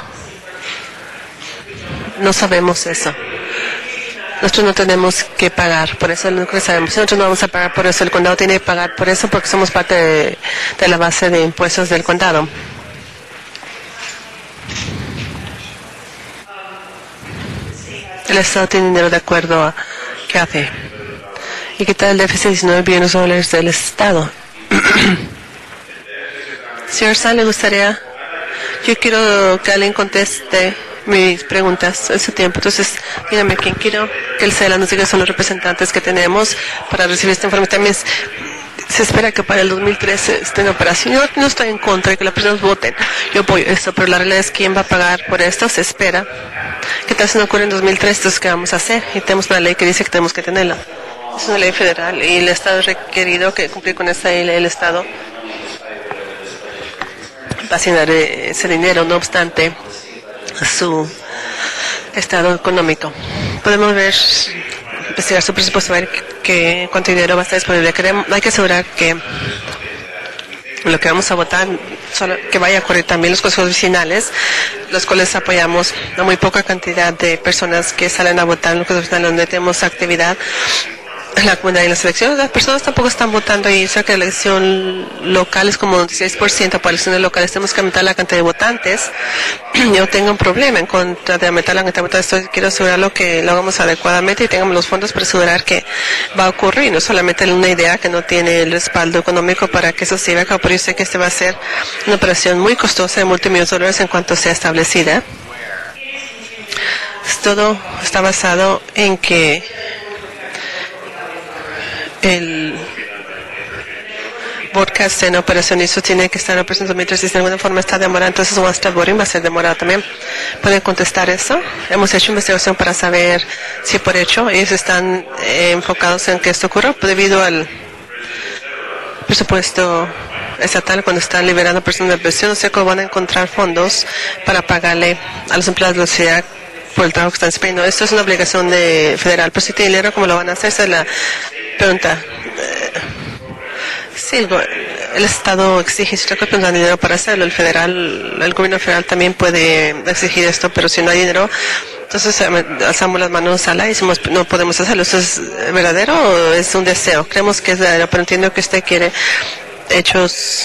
No sabemos eso. Nosotros no tenemos que pagar, por eso es lo que sabemos. Nosotros no vamos a pagar por eso. El condado tiene que pagar por eso porque somos parte de, de la base de impuestos del condado. El Estado tiene dinero de acuerdo a qué hace. ¿Y qué tal el déficit de diecinueve billones de dólares del Estado? Señor Sal, ¿le gustaría? Yo quiero que alguien conteste mis preguntas en su tiempo. Entonces, dígame quién quiero que el C E L A nos diga son los representantes que tenemos para recibir esta información. También se espera que para el dos mil trece esté en operación. Yo no estoy en contra de que las personas voten. Yo apoyo esto, pero la realidad es quién va a pagar por esto. Se espera. ¿Qué tal si no ocurre en dos mil trece? Entonces, ¿qué vamos a hacer? Y tenemos una ley que dice que tenemos que tenerla. Es una ley federal y el Estado es requerido que cumplir con esta ley. El Estado va a asignar ese dinero, no obstante su estado económico. Podemos ver, investigar su presupuesto, ver que, cuánto dinero va a estar disponible. Queremos, hay que asegurar que lo que vamos a votar, solo, que vaya a ocurrir también los consejos vecinales, los cuales apoyamos a muy poca cantidad de personas que salen a votar en los consejos vecinales donde tenemos actividad en la comunidad y en las elecciones. Las personas tampoco están votando y sé que la elección local es como un dieciséis por ciento para elecciones locales. Tenemos que aumentar la cantidad de votantes. Yo tengo un problema en contra de aumentar la cantidad de votantes. Estoy, quiero asegurarlo que lo hagamos adecuadamente y tengamos los fondos para asegurar que va a ocurrir. No solamente una idea que no tiene el respaldo económico para que eso se lleve a cabo. Pero yo sé que este va a ser una operación muy costosa de multimillones de dólares en cuanto sea establecida. Todo está basado en que el broadcast en operación y eso tiene que estar en operación dos mil trece. Si de alguna forma está demorado, entonces one stop voting va a ser demorado también. ¿Pueden contestar eso? Hemos hecho investigación para saber si por hecho ellos están eh, enfocados en que esto ocurra debido al presupuesto estatal cuando están liberando personas de presión. No sé cómo van a encontrar fondos para pagarle a los empleados de la ciudad por el trabajo que están desempeñando. Esto es una obligación de federal, pero si tienen dinero, ¿cómo lo van a hacer? Esa es la pregunta. Eh, sí, el, el Estado exige, si está con dinero para hacerlo, el federal, el gobierno federal también puede exigir esto, pero si no hay dinero, entonces alzamos las manos al aire y decimos, no podemos hacerlo. ¿Eso es verdadero o es un deseo? Creemos que es verdadero, pero entiendo que usted quiere hechos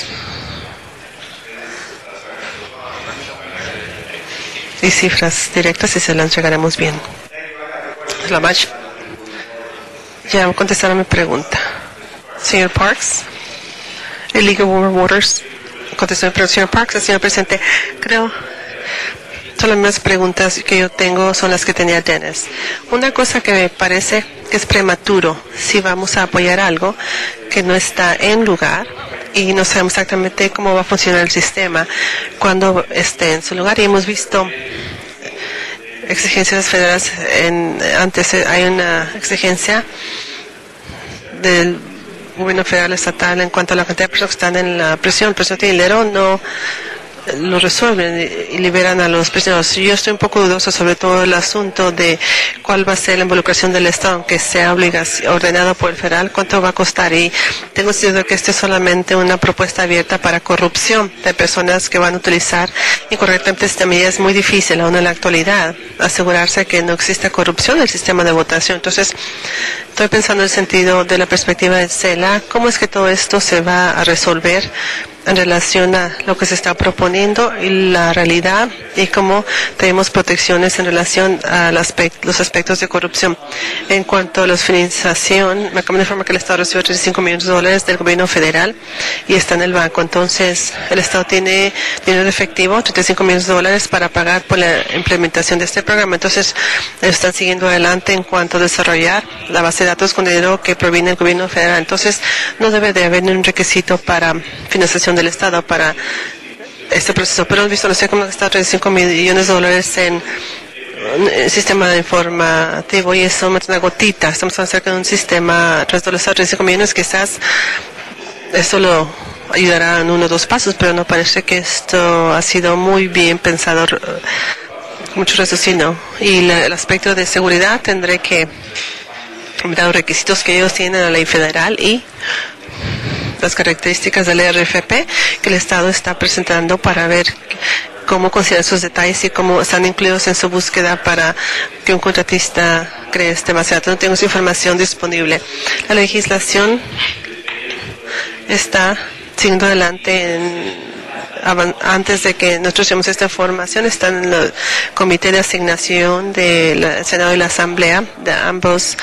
y cifras directas y se las entregaremos bien. La match. Ya contestaron mi pregunta. Señor Parks, el League of World Waters contestó mi pregunta. Señor Parks, señor presidente, creo son las mismas preguntas que yo tengo, son las que tenía Dennis. Una cosa que me parece que es prematuro, si vamos a apoyar algo que no está en lugar y no sabemos exactamente cómo va a funcionar el sistema cuando esté en su lugar. Y hemos visto exigencias federales, en, antes hay una exigencia del gobierno federal estatal en cuanto a la cantidad de personas que están en la prisión. El presidente de dinero no lo resuelven y liberan a los prisioneros. Yo estoy un poco dudoso sobre todo el asunto de cuál va a ser la involucración del Estado, aunque sea obligación, ordenado por el federal, cuánto va a costar. Y tengo entendido que esto es solamente una propuesta abierta para corrupción de personas que van a utilizar incorrectamente esta medida. Es muy difícil aún en la actualidad asegurarse que no exista corrupción en el sistema de votación. Entonces, estoy pensando en el sentido de la perspectiva de CELA, cómo es que todo esto se va a resolver en relación a lo que se está proponiendo y la realidad y cómo tenemos protecciones en relación a los aspectos de corrupción. En cuanto a la financiación, me acaban de informar que el Estado recibió treinta y cinco millones de dólares del gobierno federal y está en el banco. Entonces, el Estado tiene dinero efectivo, treinta y cinco millones de dólares para pagar por la implementación de este programa. Entonces, están siguiendo adelante en cuanto a desarrollar la base de datos con dinero que proviene del gobierno federal. Entonces, no debe de haber un requisito para financiación del Estado para este proceso. Pero hemos visto, no sé cómo está treinta y cinco millones de dólares en un sistema informativo y eso es una gotita. Estamos acerca de un sistema a través de los treinta y cinco millones, quizás esto lo ayudará en uno o dos pasos, pero no parece que esto ha sido muy bien pensado, mucho raciocinio. Y la, el aspecto de seguridad tendré que mirar los requisitos que ellos tienen en la ley federal y las características del R F P que el Estado está presentando para ver cómo consideran sus detalles y cómo están incluidos en su búsqueda para que un contratista cree este demasiado. No tengo esa información disponible. La legislación está siguiendo adelante en antes de que nosotros tengamos esta información, están en el comité de asignación del Senado y la Asamblea de ambos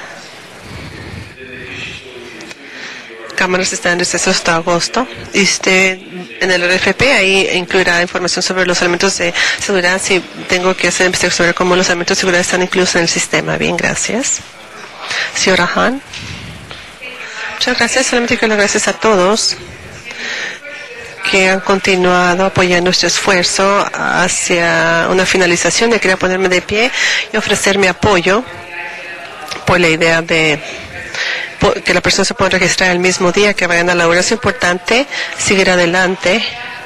cámaras. Están en receso hasta agosto y usted en el R F P ahí incluirá información sobre los elementos de seguridad. Si tengo que hacer investigación sobre cómo los elementos de seguridad están incluidos en el sistema. Bien, gracias. Señora Han. Muchas gracias. Solamente quiero dar gracias a todos que han continuado apoyando este esfuerzo hacia una finalización. Yo quería ponerme de pie y ofrecer mi apoyo por la idea de que la persona se pueda registrar el mismo día que vayan a la hora. Es importante seguir adelante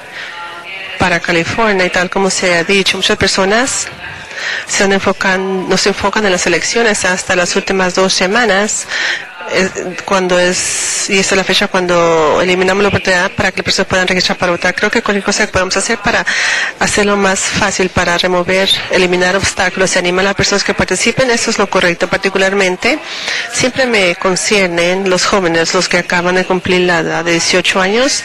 para California y tal como se ha dicho. Muchas personas se han enfocan, no se enfocan en las elecciones hasta las últimas dos semanas. Cuando es, y esta es la fecha cuando eliminamos la oportunidad para que las personas puedan registrar para votar. Creo que cualquier cosa que podamos hacer para hacerlo más fácil, para remover, eliminar obstáculos y animar a las personas que participen, eso es lo correcto. Particularmente, siempre me conciernen los jóvenes, los que acaban de cumplir la edad de dieciocho años.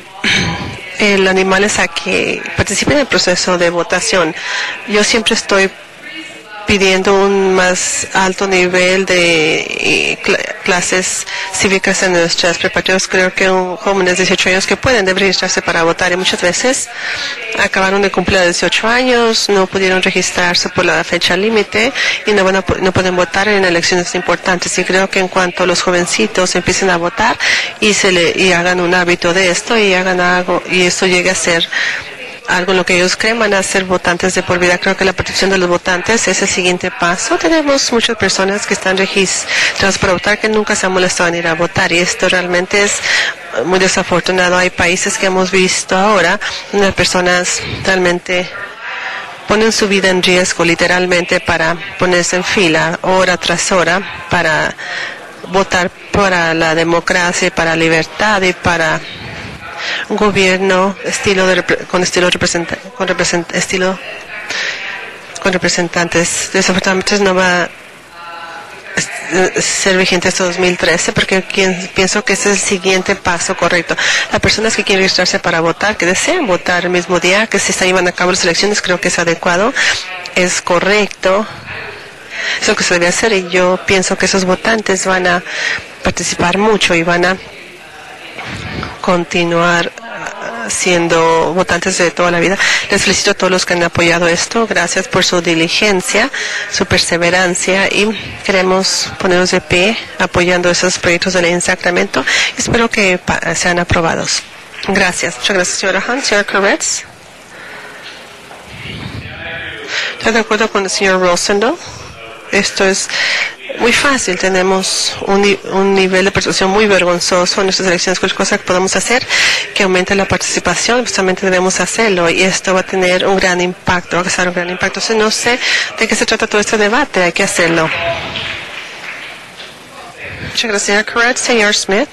El animales a que participen en el proceso de votación. Yo siempre estoy pidiendo un más alto nivel de cl clases cívicas en nuestras preparatorias. Creo que un jóvenes de dieciocho años que pueden deben registrarse para votar y muchas veces acabaron de cumplir dieciocho años, no pudieron registrarse por la fecha límite y no, van a, no pueden votar en elecciones importantes. Y creo que en cuanto los jovencitos empiecen a votar y se le y hagan un hábito de esto y hagan algo y esto llegue a ser algo en lo que ellos creen, van a ser votantes de por vida. Creo que la protección de los votantes es el siguiente paso. Tenemos muchas personas que están registradas para votar que nunca se han molestado en ir a votar y esto realmente es muy desafortunado. Hay países que hemos visto ahora donde las personas realmente ponen su vida en riesgo literalmente para ponerse en fila hora tras hora para votar para la democracia, para la libertad y para un gobierno estilo de, con estilo representa, con represent, estilo con representantes. Desafortunadamente no va a ser vigente hasta dos mil trece porque quien, pienso que ese es el siguiente paso correcto. Las personas que quieren registrarse para votar, que desean votar el mismo día que se están llevando a cabo las elecciones, creo que es adecuado, es correcto, es lo que se debe hacer y yo pienso que esos votantes van a participar mucho y van a continuar siendo votantes de toda la vida. Les felicito a todos los que han apoyado esto. Gracias por su diligencia, su perseverancia, y queremos ponernos de pie apoyando esos proyectos de ley en Sacramento. Espero que sean aprobados. Gracias. Muchas gracias, señora Hunt. Señora Koretz. ¿Está de acuerdo con el señor Rosendahl? Esto es muy fácil. Tenemos un, un nivel de persuasión muy vergonzoso en nuestras elecciones. Cualquier cosa que podamos hacer que aumente la participación, justamente debemos hacerlo, y esto va a tener un gran impacto, va a causar un gran impacto. Entonces, no sé de qué se trata todo este debate. Hay que hacerlo. Muchas gracias, señora Koretz. Señor Smith.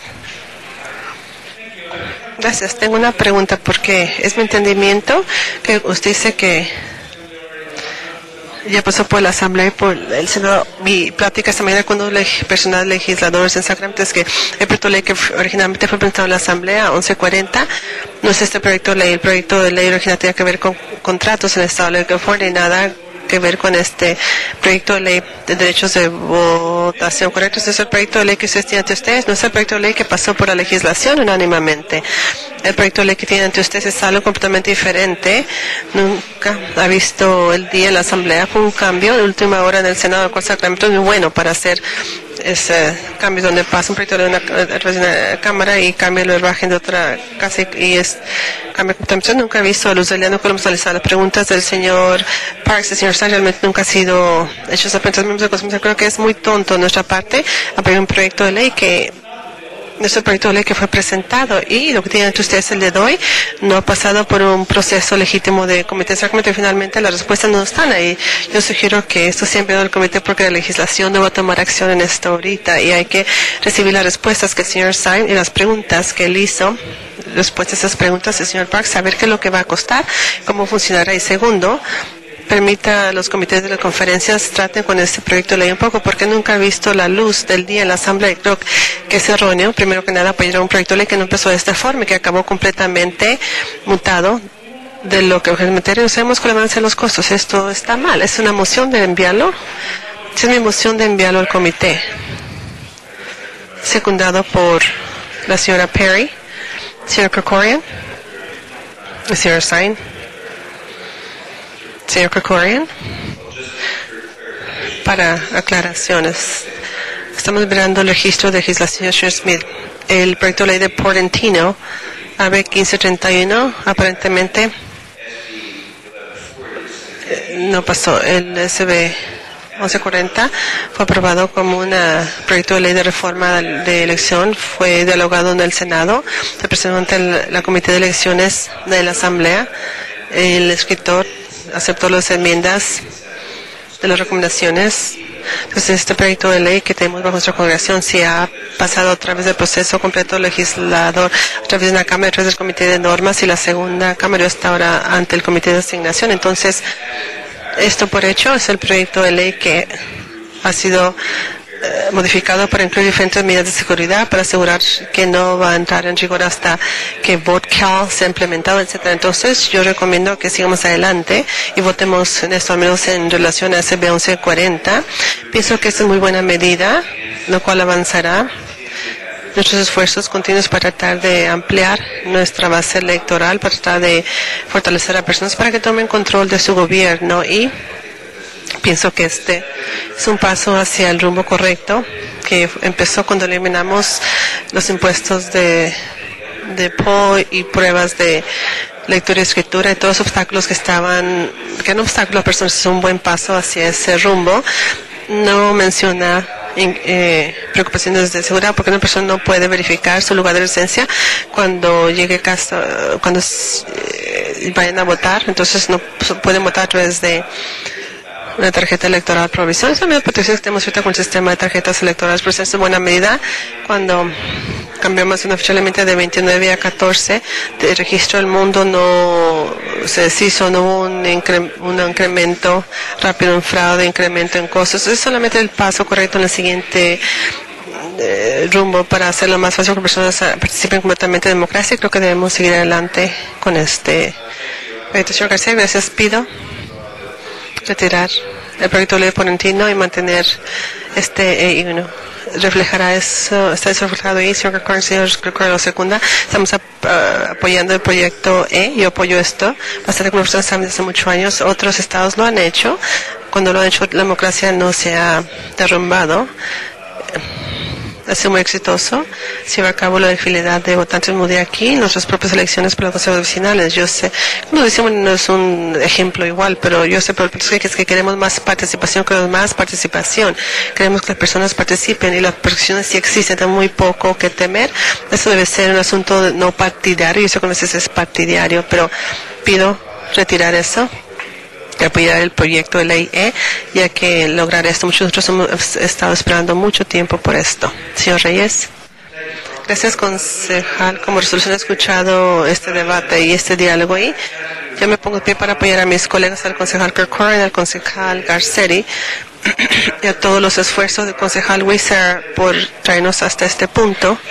Gracias. Tengo una pregunta, porque es mi entendimiento que usted dice que ya pasó por la Asamblea y por el Senado. Mi plática esta mañana con unos personal legisladores en Sacramento es que el proyecto de ley que originalmente fue presentado en la Asamblea, once cuarenta, no es este proyecto de ley. El proyecto de ley original tenía que ver con contratos en el Estado de California y nada que ver con este proyecto de ley de derechos de votación. ¿Correcto? Este es el proyecto de ley que ustedes tienen ante ustedes. No es el proyecto de ley que pasó por la legislación unánimemente. El proyecto de ley que tienen ante ustedes es algo completamente diferente. Nunca ha visto el día en la Asamblea. Fue un cambio de última hora en el Senado, el cual Sacramento es muy bueno para hacer ese cambio donde pasa un proyecto de una, de una cámara y cambia el verbaje de otra casa, y es cambia completamente. Nunca he visto a luz del día, no podemos analizar las preguntas del señor Parks, del señor Stein, realmente nunca ha sido hecho esa pregunta. Creo que es muy tonto de nuestra parte apoyar un proyecto de ley que nuestro proyecto de ley que fue presentado, y lo que tienen ustedes el día de hoy no ha pasado por un proceso legítimo de comité de Sacramento, y finalmente las respuestas no están ahí. Yo sugiero que esto sea enviado al comité, porque la legislación no va a tomar acción en esto ahorita, y hay que recibir las respuestas que el señor Stein y las preguntas que él hizo, respuestas a esas preguntas del señor Parks, saber qué es lo que va a costar, cómo funcionará, y segundo, permita a los comités de las conferencias traten con este proyecto de ley un poco, porque nunca he visto la luz del día en la Asamblea. Creo que es erróneo, primero que nada, apoyar un proyecto de ley que no empezó de esta forma y que acabó completamente mutado de lo que realmente no sabemos cuáles van a ser los costos. Esto está mal. Es una moción de enviarlo. Es mi moción de enviarlo al comité, secundado por la señora Perry, señor Krikorian, el señor Stein. Señor Krikorian, para aclaraciones, estamos mirando el registro de legislación, señor Smith. El proyecto de ley de Portentino, A B quince treinta y uno, aparentemente no pasó. El S B once cuarenta fue aprobado como un proyecto de ley de reforma de elección. Fue dialogado en el Senado, se presentó ante la Comité de Elecciones de la Asamblea. El escritor aceptó las enmiendas de las recomendaciones. Entonces, este proyecto de ley que tenemos bajo nuestra congregación sí ha pasado a través del proceso completo legislador, a través de una Cámara, a través del Comité de Normas, y la segunda Cámara está ahora ante el Comité de Asignación. Entonces, esto por hecho es el proyecto de ley que ha sido eh, modificado para incluir diferentes medidas de seguridad para asegurar que no va a entrar en vigor hasta que VoteCal sea implementado, etcétera. Entonces, yo recomiendo que sigamos adelante y votemos en esto, al menos en relación a S B once cuarenta. Pienso que es muy buena medida, lo cual avanzará nuestros esfuerzos continuos para tratar de ampliar nuestra base electoral, para tratar de fortalecer a personas para que tomen control de su gobierno, y pienso que este es un paso hacia el rumbo correcto que empezó cuando eliminamos los impuestos de, de P O y pruebas de lectura y escritura y todos los obstáculos que estaban, que eran obstáculos a personas. Es un buen paso hacia ese rumbo. No menciona eh, preocupaciones de seguridad, porque una persona no puede verificar su lugar de residencia cuando llegue a casa, cuando eh, vayan a votar. Entonces no pueden votar a través de una tarjeta electoral provisional. Esa misma protección que tenemos ahorita con el sistema de tarjetas electorales, pero es buena medida. Cuando cambiamos una fecha límite de veintinueve a catorce de registro, el mundo no se deshizo, no hubo un, incre, un incremento rápido en fraude, incremento en costos. Es solamente el paso correcto en el siguiente eh, rumbo para hacerlo más fácil que personas participen completamente en democracia. Creo que debemos seguir adelante con este. Señor García, gracias. Pido retirar el proyecto de ley Porentino y mantener este E uno. Reflejará eso, está eso reflejado ahí, señor Corcoran, señor Corcoran lo segunda. Estamos ap uh, apoyando el proyecto E, yo apoyo esto. Bastante conversación estamos desde muchos años, otros estados lo han hecho. Cuando lo han hecho, la democracia no se ha derrumbado. Ha sido muy exitoso. Se lleva a cabo la fidelidad de votantes muy de aquí, nuestras propias elecciones para los consejos vecinales. Yo sé, como decimos, no es un ejemplo igual, pero yo sé, pero es que, es que queremos más participación, queremos más participación. Queremos que las personas participen y las presiones sí existen, tenemos muy poco que temer. Eso debe ser un asunto no partidario, y eso con veces es partidario, pero pido retirar eso, apoyar el proyecto de ley E, ya que lograr esto, muchos nosotros hemos estado esperando mucho tiempo por esto. Señor Reyes. Gracias, concejal. Como resolución he escuchado este debate y este diálogo ahí. Yo me pongo de pie para apoyar a mis colegas, al concejal Corcoran, al concejal Garcetti y a todos los esfuerzos del concejal Weiser por traernos hasta este punto.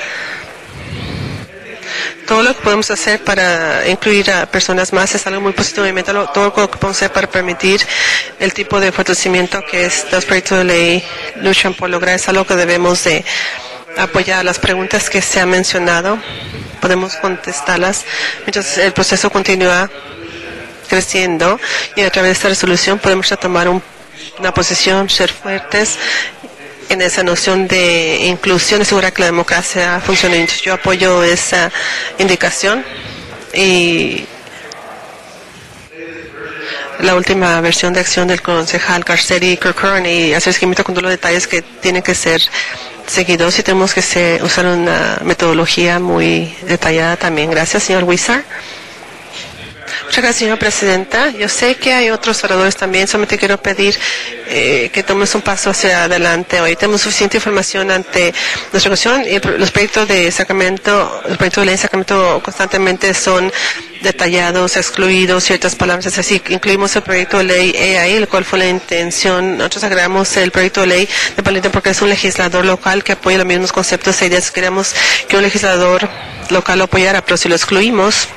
Todo lo que podemos hacer para incluir a personas más es algo muy positivo. Todo lo que podemos hacer para permitir el tipo de fortalecimiento que estos proyectos de ley luchan por lograr es algo que debemos de apoyar. Las preguntas que se han mencionado, podemos contestarlas mientras el proceso continúa creciendo, y a través de esta resolución podemos tomar un, una posición, ser fuertes en esa noción de inclusión y asegurar que la democracia funcione. Yo apoyo esa indicación y la última versión de acción del concejal Garcetti y Corcoran, y hacer seguimiento con todos los detalles que tienen que ser seguidos, y tenemos que ser, usar una metodología muy detallada también. Gracias, señor Weiser. Muchas gracias, señora presidenta. Yo sé que hay otros oradores también. Solamente quiero pedir eh, que tomes un paso hacia adelante. Hoy tenemos suficiente información ante nuestra cuestión, y los proyectos de Sacramento, los proyectos de ley de Sacramento constantemente son detallados, excluidos ciertas palabras. Es así, incluimos el proyecto de ley E ahí, el cual fue la intención. Nosotros agregamos el proyecto de ley de Palenque porque es un legislador local que apoya los mismos conceptos e ideas. Queremos que un legislador local lo apoyara, pero si lo excluimos,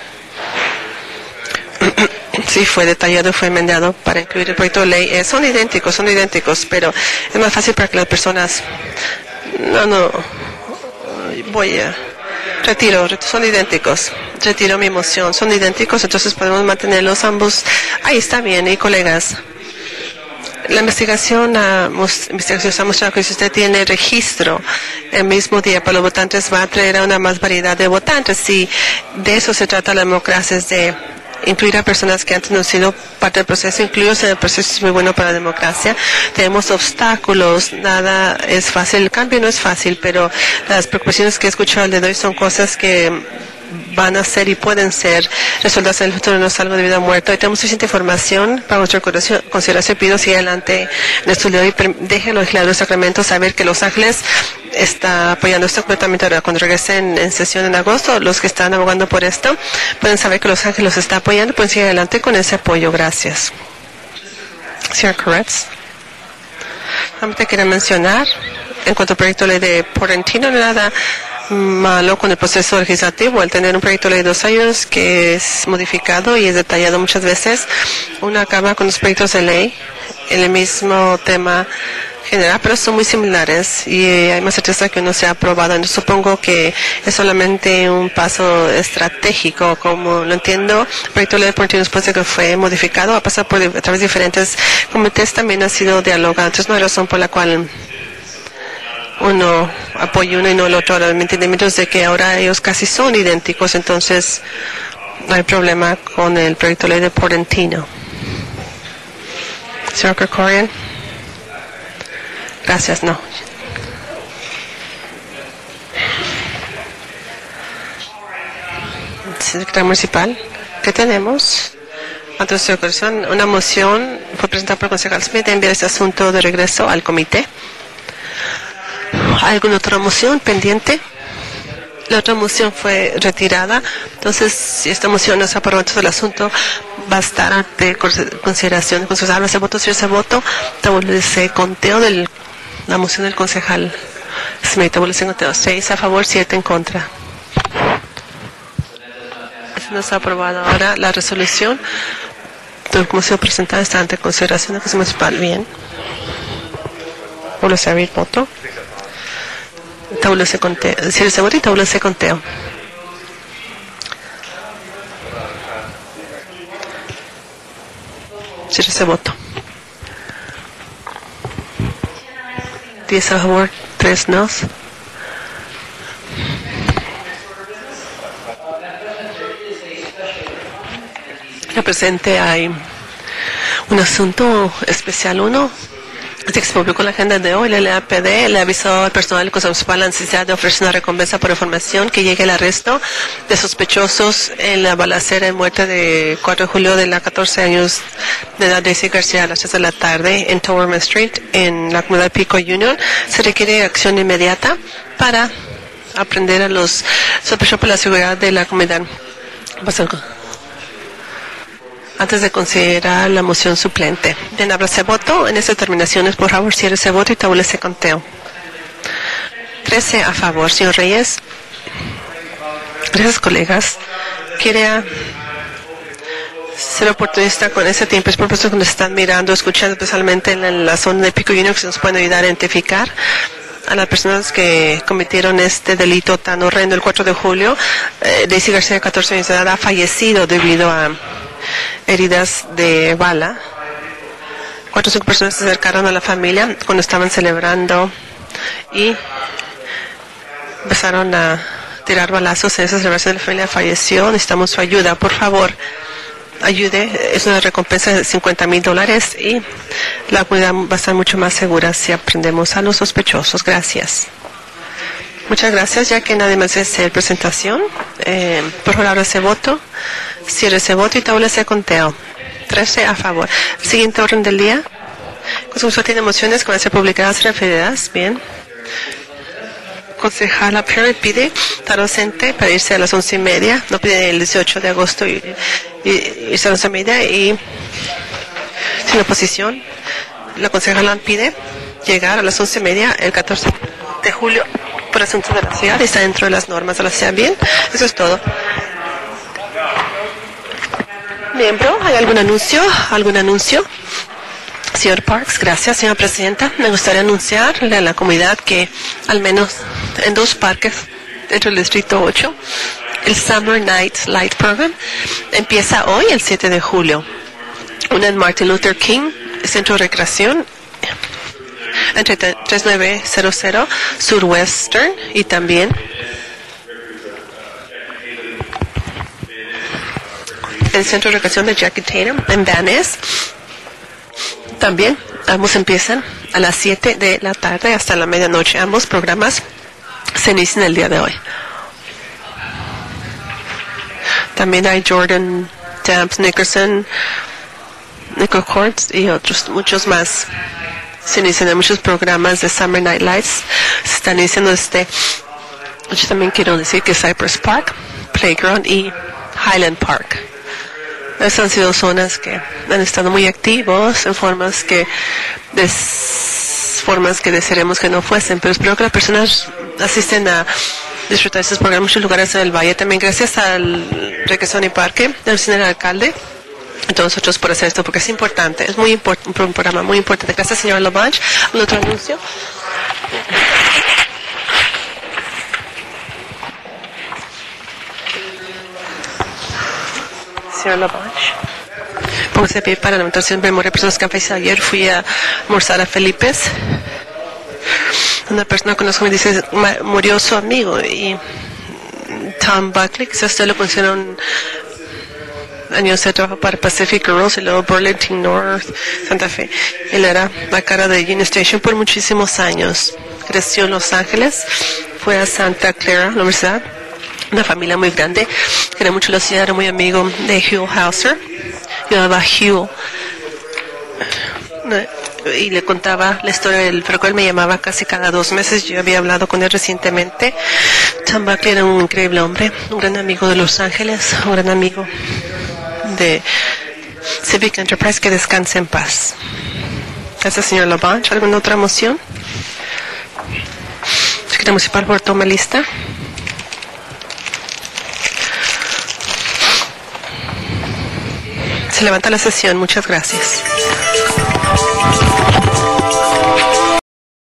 sí, fue detallado, fue enmendado para incluir el proyecto de ley. Eh, son idénticos, son idénticos, pero es más fácil para que las personas... No, no, voy a... Retiro, son idénticos. Retiro mi moción, son idénticos, entonces podemos mantenerlos ambos. Ahí está bien, y colegas. La investigación, ha, investigación ha mostrado que si usted tiene registro el mismo día para los votantes, va a traer a una más variedad de votantes. Si de eso se trata la democracia, es de incluir a personas que antes no han sido parte del proceso. Incluirlos en el proceso es muy bueno para la democracia. Tenemos obstáculos, nada es fácil. El cambio no es fácil, pero las preocupaciones que he escuchado el de hoy son cosas que van a ser y pueden ser resueltas en el futuro, no es algo de vida o muerte. Hoy tenemos suficiente información para nuestra consideración. Pido si adelante en esto de hoy deje a los legisladores de Sacramento saber que Los Ángeles está apoyando esto completamente. Ahora, cuando regresen en sesión en agosto, los que están abogando por esto pueden saber que Los Ángeles los está apoyando, pueden seguir adelante con ese apoyo. Gracias. Señor Koretz. Solamente quería mencionar, en cuanto al proyecto de ley de Porentino, nada malo con el proceso legislativo, el tener un proyecto de ley de dos años que es modificado y es detallado muchas veces. Uno acaba con los proyectos de ley en el mismo tema general, pero son muy similares y hay más certeza que uno se ha aprobado. Entonces, supongo que es solamente un paso estratégico, como lo entiendo. El proyecto de ley de Porentino, después de que fue modificado, ha pasado por a través de diferentes comités, también ha sido dialogado. Entonces, no hay razón por la cual uno apoya uno y no el otro. Ahora, entendimientos de que ahora ellos casi son idénticos, entonces no hay problema con el proyecto de ley de Porentino. Señor Corcoran. Gracias, no. Secretario Municipal, ¿qué tenemos? Ante su ocasión, una moción fue presentada por el concejal Smith de enviar este asunto de regreso al comité. ¿Hay alguna otra moción pendiente? La otra moción fue retirada. Entonces, si esta moción no se aprobó, entonces el asunto va a estar ante consideración. Entonces, habla ese voto, si ese voto, ese conteo de la moción del concejal Smith, ese conteo. seis a favor, siete en contra. Eso no está aprobado. Ahora, la resolución Todo como ha sido presentado está ante consideración de Consejo Municipal. Bien. Tabla de abrir voto. Tabla de conteo. Cierre ese voto y tabla de conteo. Cierre ese voto. diez a favor, tres no. Ya presente hay un asunto especial uno. Se publicó en la agenda de hoy. El L A P D le avisó al personal del Consejo Municipal la necesidad de ofrecer una recompensa por información que llegue al arresto de sospechosos en la balacera en muerte de cuatro de julio de la catorce años de edad de Daisy García a las tres de la tarde en Towerman Street en la comunidad Pico Union. Se requiere acción inmediata para aprender a los sospechosos por la seguridad de la comunidad. Antes de considerar la moción suplente. Bien, habrá ese voto. En estas determinaciones, por favor, cierre ese voto y tabule ese conteo. trece a favor. Señor Reyes. Gracias, colegas. Quiere ser oportunista con ese tiempo. Es por eso que nos están mirando, escuchando, especialmente en la zona de Pico Union, que nos pueden ayudar a identificar a las personas que cometieron este delito tan horrendo el cuatro de julio. Eh, Daisy García, de catorce años de edad, ha fallecido debido a heridas de bala. Cuatro o cinco personas se acercaron a la familia cuando estaban celebrando y empezaron a tirar balazos en esa celebración. La familia falleció. Necesitamos su ayuda. Por favor, ayude. Es una recompensa de cincuenta mil dólares y la comunidad va a estar mucho más segura si aprendemos a los sospechosos. Gracias. Muchas gracias. Ya que nadie más hace la presentación, eh, por favor, abra ese voto. Cierre ese voto y tabla ese conteo. trece a favor. Siguiente orden del día. Consejo tiene mociones que van a ser publicadas y referidas. Bien. Concejala Perry pide estar ausente para irse a las once y media. No pide el dieciocho de agosto y, y, y irse a las once y media. Y sin oposición, la concejala pide llegar a las once y media el catorce de julio por asuntos de la ciudad y está dentro de las normas de la ciudad. Bien. Eso es todo. Miembro, ¿hay algún anuncio? ¿Algún anuncio? Señor Parks, gracias, señora presidenta. Me gustaría anunciarle a la comunidad que al menos en dos parques dentro del distrito ocho, el Summer Night Light Program empieza hoy, el siete de julio. Una en Martin Luther King, Centro de Recreación, entre tres nueve cero cero Surwestern y también el Centro de Recreación de Jackie Tatum en Van Ness. También ambos empiezan a las siete de la tarde hasta la medianoche. Ambos programas se inician el día de hoy. También hay Jordan Dams, Nickerson, Nickel Courts y otros, muchos más. Se inician muchos programas de Summer Night Lights. Se están iniciando este. Yo también quiero decir que Cypress Park, Playground y Highland Park. Esas han sido zonas que han estado muy activos en formas que de formas que desearemos que no fuesen, pero espero que las personas asisten a disfrutar de estos programas en muchos lugares del valle. También gracias al Recreación y Parque del señor alcalde y todos nosotros por hacer esto, porque es importante, es muy importante, un programa muy importante. Gracias, señor Labange. ¿Un otro anuncio? Señor Labange. Póngase de pie para la lamentación de memoria de personas que han fallecido. Ayer fui a almorzar a Felipe's. Una persona que conozco me dice, murió su amigo. Y Tom Buckley, quizás usted lo considera un años de trabajo para Pacific Girls y luego Burlington North, Santa Fe. Él era la cara de Union Station por muchísimos años. Creció en Los Ángeles, fue a Santa Clara, la universidad. Una familia muy grande, quería mucho la ciudad, era muy amigo de Hugh Hauser. Yo llamaba Hugh y le contaba la historia del ferrocarril. Me llamaba casi cada dos meses. Yo había hablado con él recientemente. Tom Buckley era un increíble hombre, un gran amigo de Los Ángeles, un gran amigo de Civic Enterprise. Que descanse en paz. Gracias, señor Labange. ¿Alguna otra moción? Secretario Municipal, por toma lista. Se levanta la sesión. Muchas gracias.